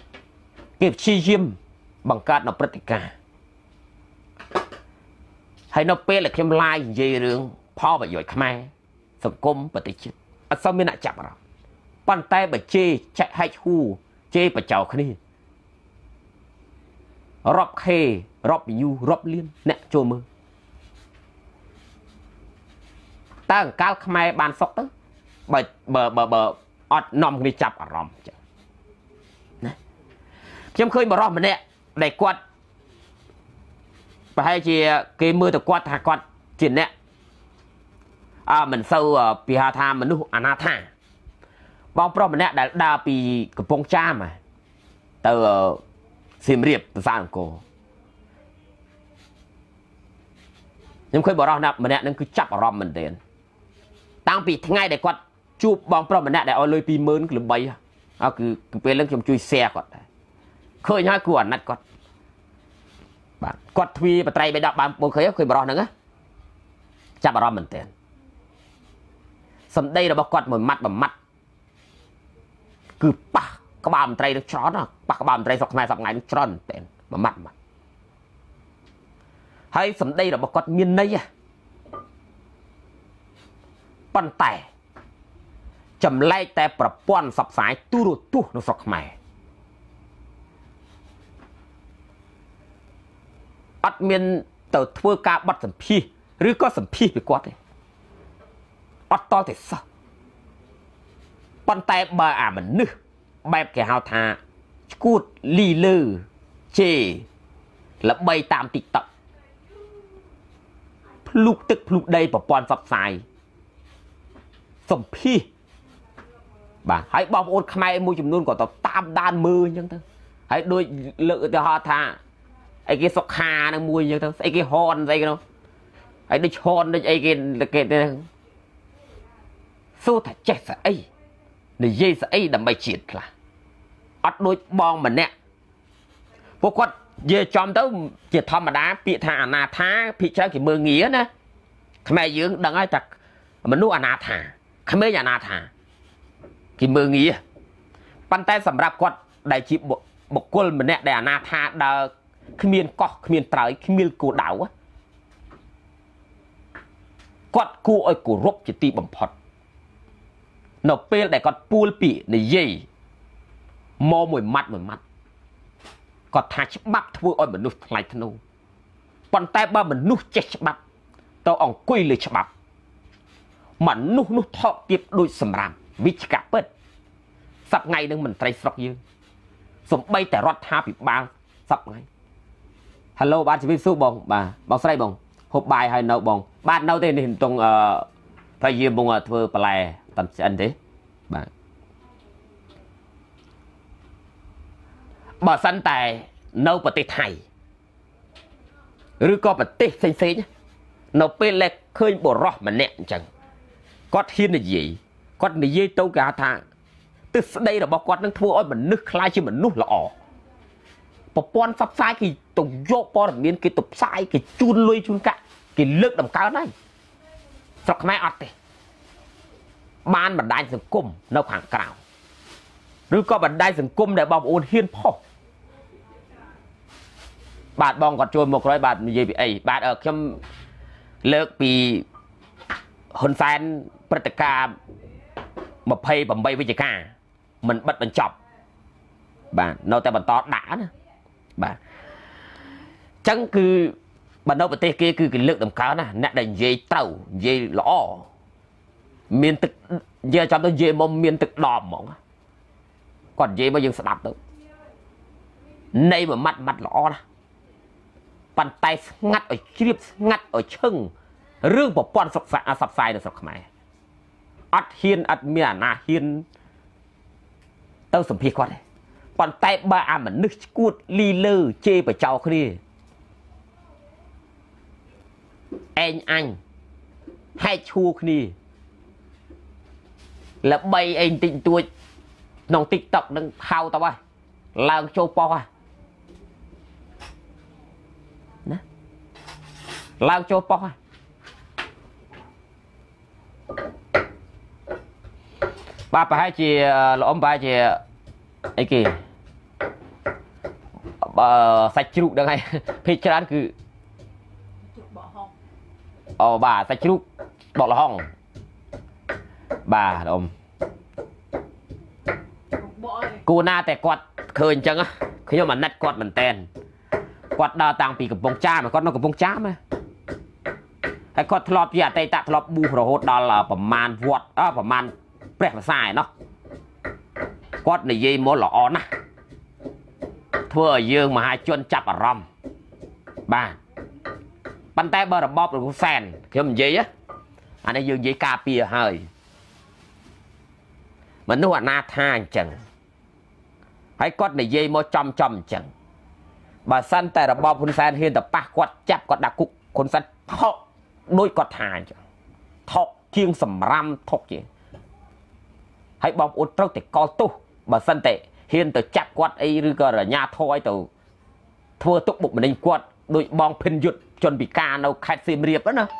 គេព្យាយាមបង្កើតនៅព្រឹត្តិការណ៍ hay nó bê là kiếm lai dây rương po và dội khmer sầm côm và tây chết ở sau bên lại chạm rồi bàn tay bà chê chạy hai chu chê bà chào khni rọp khê rọp nhu rọp liên nè chô mơ ta cao khmer bàn sọc tới bờ bờ bờ bờ ọt nòm đi chập ở ròm chấm khơi mà ròm mình nè để quạt và hay chỉ cái mưa từ quạt hạt quạt chuyện nè à mình sâu pi hà tham mình nu anh tha bao pro mình nè đã đa pi cái phong cha mà từ xiêm riệp từ sang cổ nhưng khơi bỏ ròm nè mình nè nó cứ chập ở ròm mình tiền tăng pi ngay để quạt chụp bóng pro mình nè để ở lối pi mơn cứ bay à cứ cứ về lưng chồng chui xe quạt khơi nhai cuộn nát quạt bạn quạt thuy và trai bị đập bạn một khơi khơi bỏ nữa chả bỏ mình tiền sầm đây là bao quạt một mặt bằng mặt cứ pa các bạn trai được chó nó pa các bạn trai sọc này sọc này được tròn tiền mà mặt mà hay sầm đây là bao quạt miền đây à bàn tay chầm layแต่ประป้อนสับสายตู้รูตู้นสกใหม่อัดเมียนเต่าทั่วกาบัดสัมพีหรือก็สัมพีไปกว่าเลยอัดต่อแต่สับปันแต่บาอ่ามันนึกแบบแกฮาวทากูดลีเลอร์เจและใบตามติ๊กต็อกพลุกตึกพลุกใดประป้อนสับสายสัมพีbà hãy bọc ôn khai môi chùm luôn của tao tam đan mưa nhưng thôi hãy đôi lựa cho họ tha ai cái sọc hà nó mùi nhưng thôi ai cái hòn dây cái đâu hãy đi hòn đây ai cái là cái này số thật chết sợ ấy để dây sợ ấy đầm bay triệt là ắt đôi bong mà nè vô quật về chom tới chỉ thầm mà đá bị thà nà thá bị trái cái mưa nghĩa nè mày dưỡng đằng ai chặt mình nuôi nà thà không mấy nhà nà thà cái mưa nghĩ bàn tay sầm rạp quạt đại chỉ bộ bộ quân mình nè để na tha đờ khi miền cọ khi miền trời khi miền cổ đảo á quạt cu ơi cổ rốt chỉ ti bầm phật nộp pe để quạt pul bị để gì mò mùi mặt mùi mặt quạt thà chắp bắp thua ơi mình nuốt lại thân u bàn tay ba mình nuốt chết chắp bắp tao ỏng quyเลยchắp bắp mà nuốt nuốt thọ tiếp đôi sầm rạpวิชกะเปิดสับไงนึงมันไตรสกยืนสมใบแต่รอดท่าปีบางสับไงฮัลโหลบ้านชีวิตสู้บงบ่าบองใส่บงหบบายให้เนาบงบ้านเนาเต้นเห็นตรงเอ่อพายยืมบงเธอปลายตันอันเด้บ่าบ่สันแต่เนาประเทศไทยหรือก็ประเทศเซ่ๆเนาเป็นเล็กเคยบ่รอดมันเนี่ยจังก็ที่นี่ยี่quạt này dây tâu cả thà từ đây là bao quạt năng thua ơi mình nước khai chứ mình nút là ỏ bộ quan sắp sai thì tổng vô po là miếng cái tục sai cái chun lui chun cả cái lực đầm cao này sọc mai ọt thì ban bản đai rừng cung nó khoảng cào rồi có bản đai rừng cung để bọc ôn hiên phò bạn bong còn trôi một rồi bạn gì bị ấy bạn ở trong lực bị hôn fanประกาศmà pay bằng bay với chị cả mình bắt mình chọc bà nó tại bản to đã nè bà chẳng cứ bản đâu tê kia cứ cái lượng tầm cá nè nè đành dây tàu dây lõ miền thực giờ cho tôi dây mông miền thực đỏ mỏng còn dây bao nhiêu sẽ đạp được nay mà mặt mặt lõ nè bàn tay ngắt ở chip ngắt ở chân rương một con sọc sạch sọc sai được sọc màyอัดเฮียนอัดเมียนาเฮียนเต้าสมพีก่อนเลยปอนไตบ้าอ่ะมันนึกกูดลีเลอร์เจไปเจ้าคนนี้เอ็นอันให้ชูคนนี้แล้วใบเอ็นติดตัวน้องติ๊กต็อกนั่งเท้าตัวไปลางโจปอนะลางโจปอba phải hai chị lộn ba chị ấy kì sạch chịu được hay phê chán cứ Ồ bà ta chút bọc là hông bà ông cô naแต่គាត់ឃើញអញ្ចឹងខ្ញុំអាណិតគាត់មែនតែនគាត់ដើរតាំងពីកំពង់ចាមគាត់នៅកំពង់ចាមហើយគាត់ធ្លាប់ជាអតីតធ្លាប់ប៊ូសរហូតដល់ប្រមាណវត្តអប្រមាណព្រះភាសាឯណោះគាត់និយាយមកល្អណាស់ធ្វើឲ្យយើងមហាជនចាប់អារម្មណ៍បាទប៉ុន្តែបើរបបលោកសែនខ្ញុំនិយាយអានេះយើងនិយាយការពារហើយមនុស្សអនាថាអញ្ចឹងហើយគាត់និយាយមកចំចំអញ្ចឹងបើសិនតែរបបហ៊ុនសែនហ៊ានទៅប៉ះគាត់ចាប់គាត់ដាក់គុកហ៊ុនសែនថោកដូចគាត់ថាអញ្ចឹងថោកជាងសម្រាមថោកជាងហើយបងប្អូនត្រូវតែកល់ទោសបើសិនតែហ៊ានទៅចាប់គាត់អីឬក៏រញ្ញាធរឲ្យទៅធ្វើទុកបុកម្នេញគាត់ដោយបងភិនយុទ្ធជនពិការនៅខេត្តសៀមរាបណា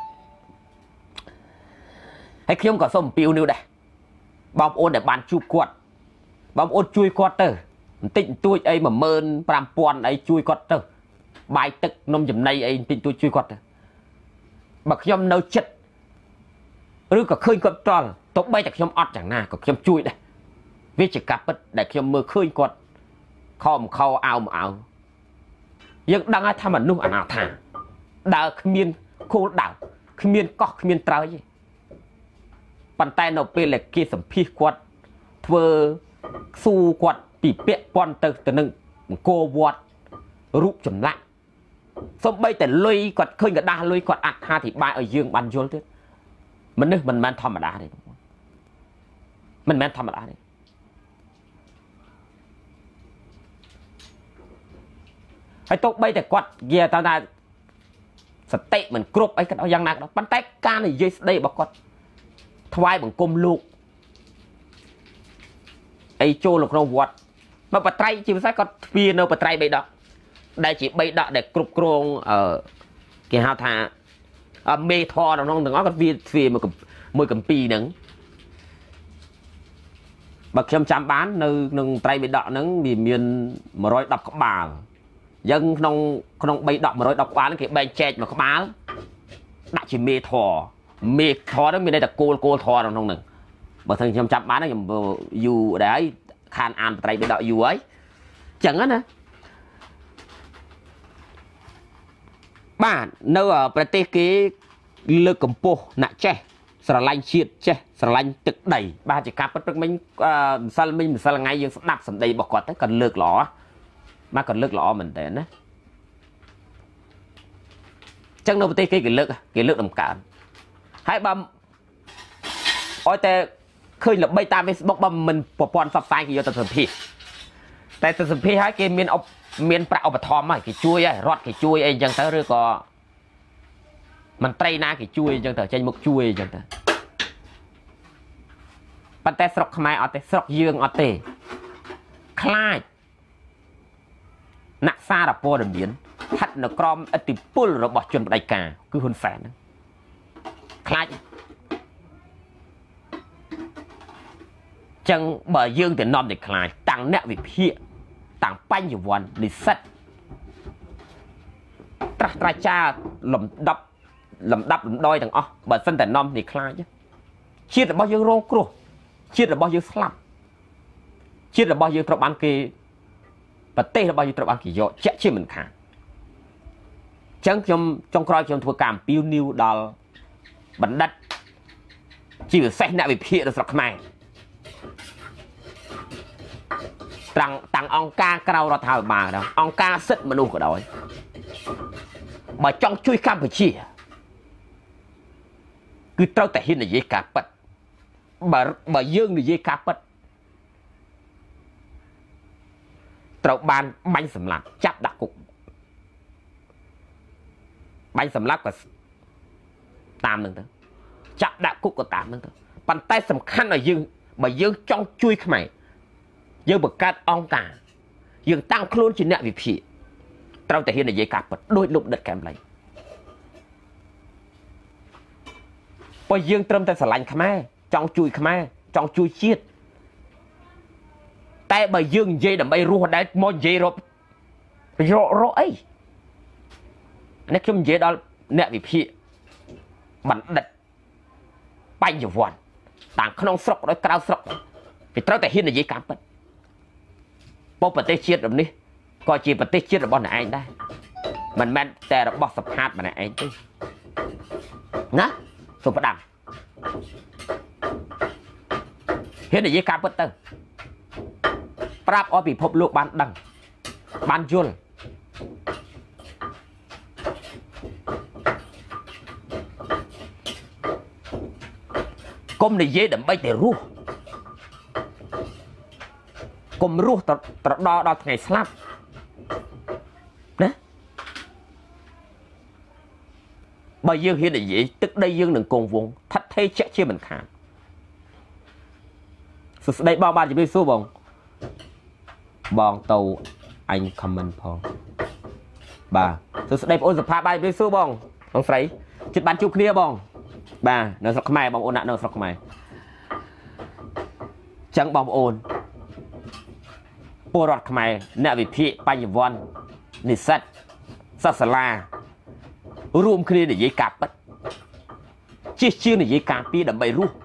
ហើយខ្ញុំក៏សូមអំពាវនាវដែរបងប្អូនដែលបានជួបគាត់បងប្អូនជួយគាត់ទៅបន្តិចបន្តួចអី một nghìn năm trăm អីជួយគាត់ទៅបាយទឹកនំចំណីអីបន្តិចបន្តួចជួយគាត់ទៅបើខ្ញុំនៅចិត្តឬក៏ឃើញគាត់តល់ទៅបីតែខ្ញុំអត់យ៉ាងណាក៏ខ្ញុំជួយដែរវាជាការពិតដែលខ្ញុំមើលឃើញគាត់ខំខោអោមអោយើងដឹងថាមនុស្សអនាថាដើរគ្មានគោលដៅគ្មានកោះគ្មានត្រើយទេប៉ុន្តែនៅពេលដែលគេសម្ភាសគាត់ធ្វើស៊ូគាត់ពីពាក់ព័ន្ធទៅទៅនឹងបង្គោលវត្តរូបចម្លាក់សំបីតែលុយគាត់ឃើញกระดาษលុយគាត់អត្ថាធិប្បាយឲ្យយើងបានយល់ទៀតមនុស្សមិនមែនធម្មតាទេមិនមែនធម្មតាទេហើយទោះបីតែគាត់និយាយថាសតិមិនគ្រប់អីក៏ដោយយ៉ាងណាក៏ដោយប៉ុន្តែការនិយាយស្ដីរបស់គាត់ថ្វាយបង្គំលោកអីចូលនៅក្នុងវត្តមកបត្រៃជាភាសាគាត់ទ្វានៅបត្រៃបីដកដែលជាបីដកដែលគ្រប់គ្រងអឺគេហៅថាមេធរក្នុងទាំងអស់គាត់វាទ្វាមួយមួយកម្ពីហ្នឹងបើខ្ញុំចាំបាននៅក្នុងត្រៃបីដកហ្នឹងវាមាន một trăm mười ក្បាលយើងក្នុងក្នុងបីដក một trăm mười ក្បាលហ្នឹងគេបែងចែកមួយក្បាលដាក់ជាមេធរមេធរហ្នឹងមានតែគោលគោលធរក្នុងហ្នឹងបើថាខ្ញុំចាប់បានខ្ញុំយូរដែរហើយខានអានបត្រៃបីដកយូរហើយចឹងណាបាទនៅប្រទេសគេលើកកម្ពស់អ្នកចេះស្រឡាញ់ជាតិចេះស្រឡាញ់ទឹកដីបាទជាការពិតព្រឹកមិញម្សិលមិញម្សិលថ្ងៃយើងស្ដាប់សម្ដីរបស់គាត់ទៅគាត់លើកល្អបាទគាត់លើកល្អមែនតើណាចឹងនៅប្រទេសគេគេលើកគេលើកដំកើងហើយបើឲ្យតែឃើញល្បីតាម Facebook បើមិនប្រព័ន្ធផ្សព្វផ្សាយគេយកទៅសម្ភាសតែទៅសម្ភាសហើយគេមានមានប្រាក់ឧបត្ថម្ភហើយគេជួយហើយរដ្ឋគេជួយអីអញ្ចឹងទៅឬក៏មន្ត្រីណាគេជួយអញ្ចឹងទៅចេញមុខជួយអញ្ចឹងទៅប៉ុន្តែស្រុកខ្មែរអត់ទេស្រុកយើងអត់ទេខ្លាចអ្នកសារព័ត៌មានស្ថិតនៅក្រោមឥទ្ធិពលរបស់ជនផ្ដាច់ការគឺហ៊ុនសែនហ្នឹងខ្លាចចឹងបើយើងទៅនាំតែខ្លាចតាំងអ្នកវិភាគតាំងបញ្ញវន្តនិស្សិតត្រាស់ត្រាចាលំដាប់លំដាប់លំដ ாய் ទាំងអស់បើសិនតែនាំតែខ្លាចជាតិរបស់យើងរងគ្រោះជាតិរបស់យើងស្លាប់ជាតិរបស់យើងត្រូវបានគេប្រទេសរបស់យើងត្រូវបានគេយកជាក់ជាមិនខានចឹងខ្ញុំចុងក្រោយខ្ញុំធ្វើការអំពាវនាវដល់បណ្ឌិតជាពិសេសអ្នកវិភាគនៅស្រុកខ្មែរតាំងតាំងអង្គការក្រៅរដ្ឋាភិបាលដែរអង្គការសិទ្ធិមនុស្សក៏ដោយបើចង់ជួយកម្ពុជាគឺត្រូវតែហ៊ាននិយាយការពិតបើបើយើងនិយាយការពិតត្រូវបានបាញ់សម្លាប់ចាប់ដាក់គុកបាញ់សម្លាប់ក៏តាមនឹងទៅចាប់ដាក់គុកក៏តាមនឹងទៅប៉ុន្តែសំខាន់ឲ្យយើងបើយើងចង់ជួយខ្មែរយើងបង្កើតអង្គការយើងតាំងខ្លួនជាអ្នកវិភាគត្រូវតែហ៊ាននិយាយការពិតដោយលោកដិតកែមលីព្រោះយើងត្រឹមតែស្រឡាញ់ខ្មែរចង់ជួយខ្មែរចង់ជួយជាតិតែបើយើងនិយាយដើម្បីរស់ដែរមកនិយាយរករករអីនេះខ្ញុំនិយាយដល់អ្នកវិភាគបណ្ឌិតបញ្ញវន្តតាមក្នុងស្រុកដោយក្រៅស្រុកវាត្រូវតែហ៊ាននិយាយការពិតប៉ុប្រទេសជាតិរបស់នេះក៏ជាប្រទេសជាតិរបស់អ្នកឯងដែរមិនមែនតែរបស់សភាម្នាក់ឯងទេណាសូមផ្ដាំហ៊ាននិយាយការពិតទៅប្រាប់ឲ្យពិភពលោកបានដឹងបានយល់កុំនិយាយដើម្បីតែរស់កុំរស់ត្រដល់ដល់ថ្ងៃស្លាប់ណាបើយើងហ៊ាននិយាយទឹកដីយើងនឹងគង់វង្សថិតថេរជាក់ជាមិនខានសួស្ដីបងបាទជំរាបសួរបងបងទៅអញ comment ផងបាទសួស្ដីបងអូនសុផាតបាទជំរាបសួរបងបងស្រីជិតបានជួបគ្នាបងបាទនៅស្រុកខ្មែរបងប្អូននៅស្រុកខ្មែរចឹងបងប្អូនពលរដ្ឋខ្មែរអ្នកវិភាគបញ្ញវន្តនិស្សិតសិស្សសាលារួមគ្នានិយាយការពិតជិះជឿននិយាយការពីដើម្បីរស់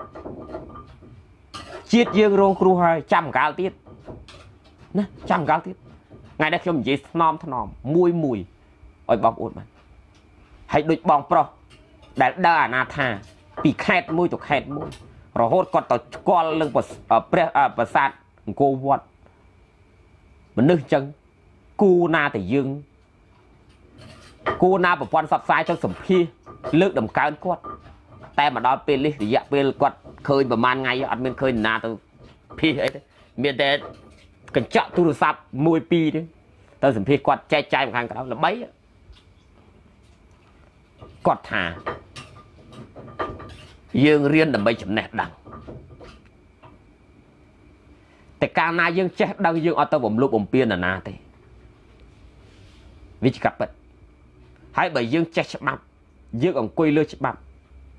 ជាតិយើងរងគ្រោះហើយចាំកាលទៀតណាចាំកាលទៀតថ្ងៃនេះខ្ញុំនិយាយថ្នមថ្នមមួយមួយឲ្យបងប្អូនបានហើយដូចបងប្រុសដែលដើរអាណាថាពីខេត្តមួយទៅខេត្តមួយរហូតគាត់ទៅស្គាល់នឹងព្រះប្រាសាទអង្គរវត្តមនុស្សចឹងគូណាតែយើងគូណាប្រព័ន្ធសັບផ្សាយទៅសម្ភារលើកដំកើងគាត់តែមកដល់ពេលនេះរយៈពេលគាត់ឃើញប្រហែលថ្ងៃអត់មានឃើញណាទៅភីអីទេមានតែកញ្ចក់ទូរស័ព្ទមួយពីរទេទៅសម្ភារគាត់ចែកចាយមកខាងក្រៅល្បីគាត់ថាយើងរៀនដើម្បីចំណេះដឹងតែកាលណាយើងចេះដឹងយើងអត់ទៅបំលុបបំពានណាទេវាជាកាប់ពិតហើយបើយើងចេះច្បាប់យើងអង្គុយលើច្បាប់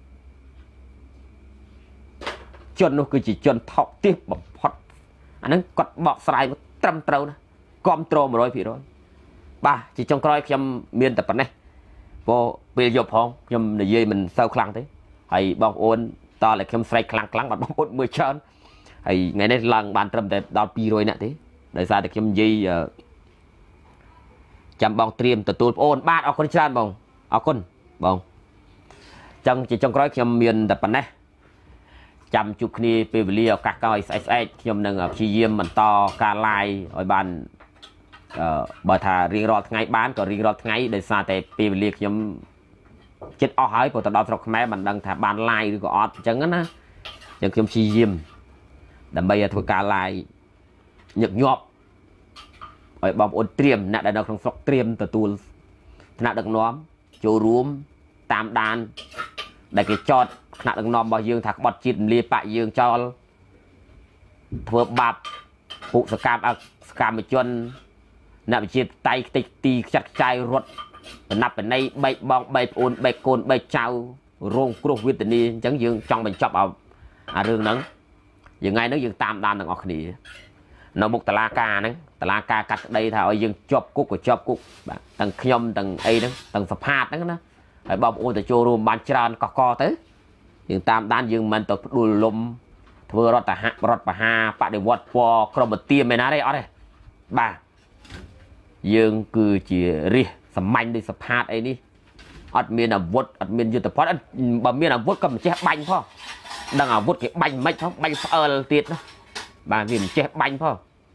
ជននោះគឺជាជនថោកទាបបំផុតអាហ្នឹងគាត់បកស្រាយត្រឹមត្រូវណាគ្រប់ត្រូល một trăm phần trăm បាទជាចុងក្រោយខ្ញុំមានតែប៉ុណ្ណេះព្រោះពេលយប់ផងខ្ញុំនិយាយមិនសូវខ្លាំងទេហើយបងប្អូនតើខ្ញុំស្រែកខ្លាំងខ្លាំងបាទបងប្អូនមើលច្រើនហើយថ្ងៃនេះឡើងបានត្រឹមតែដល់ពីររយនាក់ទេដោយសារតែខ្ញុំនិយាយចាំបងត្រៀមទទួលបងប្អូនបាទអរគុណច្រើនបងអរគុណបងចឹងជាចុងក្រោយខ្ញុំមានតែប៉ុណ្ណេះចាំជួបគ្នាពេលវេលាឱកាសក្រោយស្អែកស្អែកខ្ញុំនឹងព្យាយាមបន្តការ live ឲ្យបានអឺបើថារៀងរាល់ថ្ងៃបានក៏រៀងរាល់ថ្ងៃដោយសារតែពេលវេលាខ្ញុំចិត្តអស់ហើយព្រោះទៅដល់ស្រុកខ្មែរមិនដឹងថាបាន live ឬក៏អត់អញ្ចឹងណាអញ្ចឹងខ្ញុំព្យាយាមដើម្បីឲ្យធ្វើការ live ញឹកញាប់ឲ្យបងប្អូនត្រៀមអ្នកដែលនៅក្នុងស្រុកត្រៀមទទួលថ្នាក់ដឹកនាំចូលរួមតាមដានដែលគេចតថ្នាក់ដឹកនាំរបស់យើងថាក្បត់ជាតិលាបៈយើងចោលធ្វើបាបពុកសកម្មអសកម្មជនអ្នកវិជាតៃខ្ទេចទីខ្ចាត់ខ្ចាយរត់បណ្ណាប់បណ្ណៃបែកបងបែកប្អូនបែកកូនបែកចៅរងគ្រោះវេទនាអញ្ចឹងយើងចង់បញ្ចប់ឲ្យអារឿងហ្នឹងយ៉ាងថ្ងៃហ្នឹងយើងតាមដានទាំងអស់គ្នានៅមុខតុលាការហ្នឹងតុលាការកាត់ក្តីថាឲ្យយើងជាប់គុកក៏ជាប់គុកបាទទាំងខ្ញុំទាំងអីហ្នឹងទាំងសភាតហ្នឹងណាហើយបងប្អូនទៅចូលរួមបានច្រើនកកកទៅយើងតាមដានយើងមិនទៅផ្ដួលលំធ្វើរដ្ឋហរដ្ឋបហាបដិវត្តពណ៌ក្រមទាមែនណាទេអត់ទេបាទយើងគឺជារាជសម្ាញ់ដូចសភាតអីនេះអត់មានអាវុធអត់មានយុទ្ធភ័ណ្ឌបើមានអាវុធក៏មិនចេះបាញ់ផងដឹងអាវុធគេបាញ់មិនផងបាញ់ផ្អើលទៀតណាបាទវាមិនចេះបាញ់ផង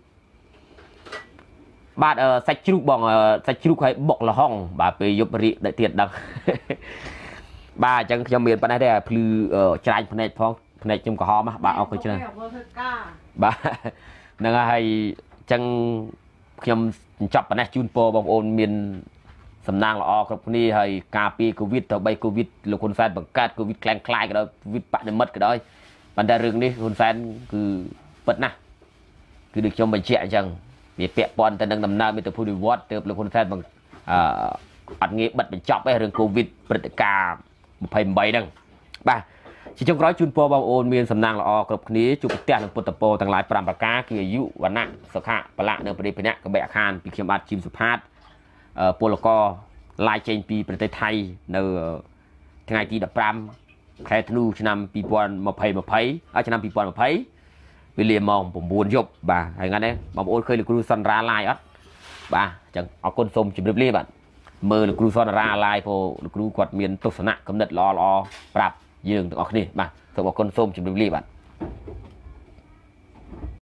បាទសាច់ជ្រូកបងសាច់ជ្រូកឲ្យបុកលហុងបាទពេលយប់រៀកដល់ទៀតដឹងបាទអញ្ចឹងខ្ញុំមានប៉ុណ្ណេះទេភ្លឺច្រាញ់ភ្នែកផងភ្នែកខ្ញុំក្រហមបាទអរគុណច្រើនបាទហ្នឹងហើយអញ្ចឹងខ្ញុំចប់ប៉ុណ្ណេះជូនពរបងប្អូនមានសំណាងល្អគ្រប់គ្នាហើយការពីកូវីដទៅបីកូវីដលោកហ៊ុនសែនបង្កើតកូវីដខ្លាំងខ្លាយក៏ដោយកូវីដបដិមិត្តក៏ដោយប៉ុន្តែរឿងនេះហ៊ុនសែនគឺពិតណាស់គឺដូចខ្ញុំបញ្ជាក់អញ្ចឹងវាពាក់ព័ន្ធទៅនឹងដំណើរមាតុភូមិវត្តទើបលោកហ៊ុនសែនអឺអត់ងាយបិទបញ្ចប់ទេរឿងកូវីដព្រឹត្តិការណ៍ยี่สิบแปดហ្នឹងបាទជាចុងក្រោយជូនពរបងប្អូនមានសំណាងល្អគ្រប់គ្នាជួបប្រទះនឹងពុទ្ធពរទាំងឡាយប្រាំប្រការគឺអាយុវណ្ណៈសុខៈបលៈនៅប្រទេសភិនៈកបិអាខានពីខ្ញុំបាទជីមសុផាតពលករឡាយចេញពីប្រទេសថៃនៅថ្ងៃទីដប់ប្រាំខែធ្នូឆ្នាំពីរពាន់ម្ភៃម្ភៃឲ្យឆ្នាំពីរពាន់ម្ភៃវេលាម៉ោងប្រាំបួនយប់បាទហើយថ្ងៃនេះបងប្អូនឃើញលោកគ្រូសន្រាឡាយអត់បាទអញ្ចឹងអរគុណសូមជម្រាបលាបាទមើលលោកគ្រូសន្រាឡាយព្រោះលោកគ្រូគាត់មានទស្សនៈគំនិតល្អល្អប្រាប់យើងទាំងអស់គ្នាបាទសូមអរគុណសូមជម្រាបលាបាទ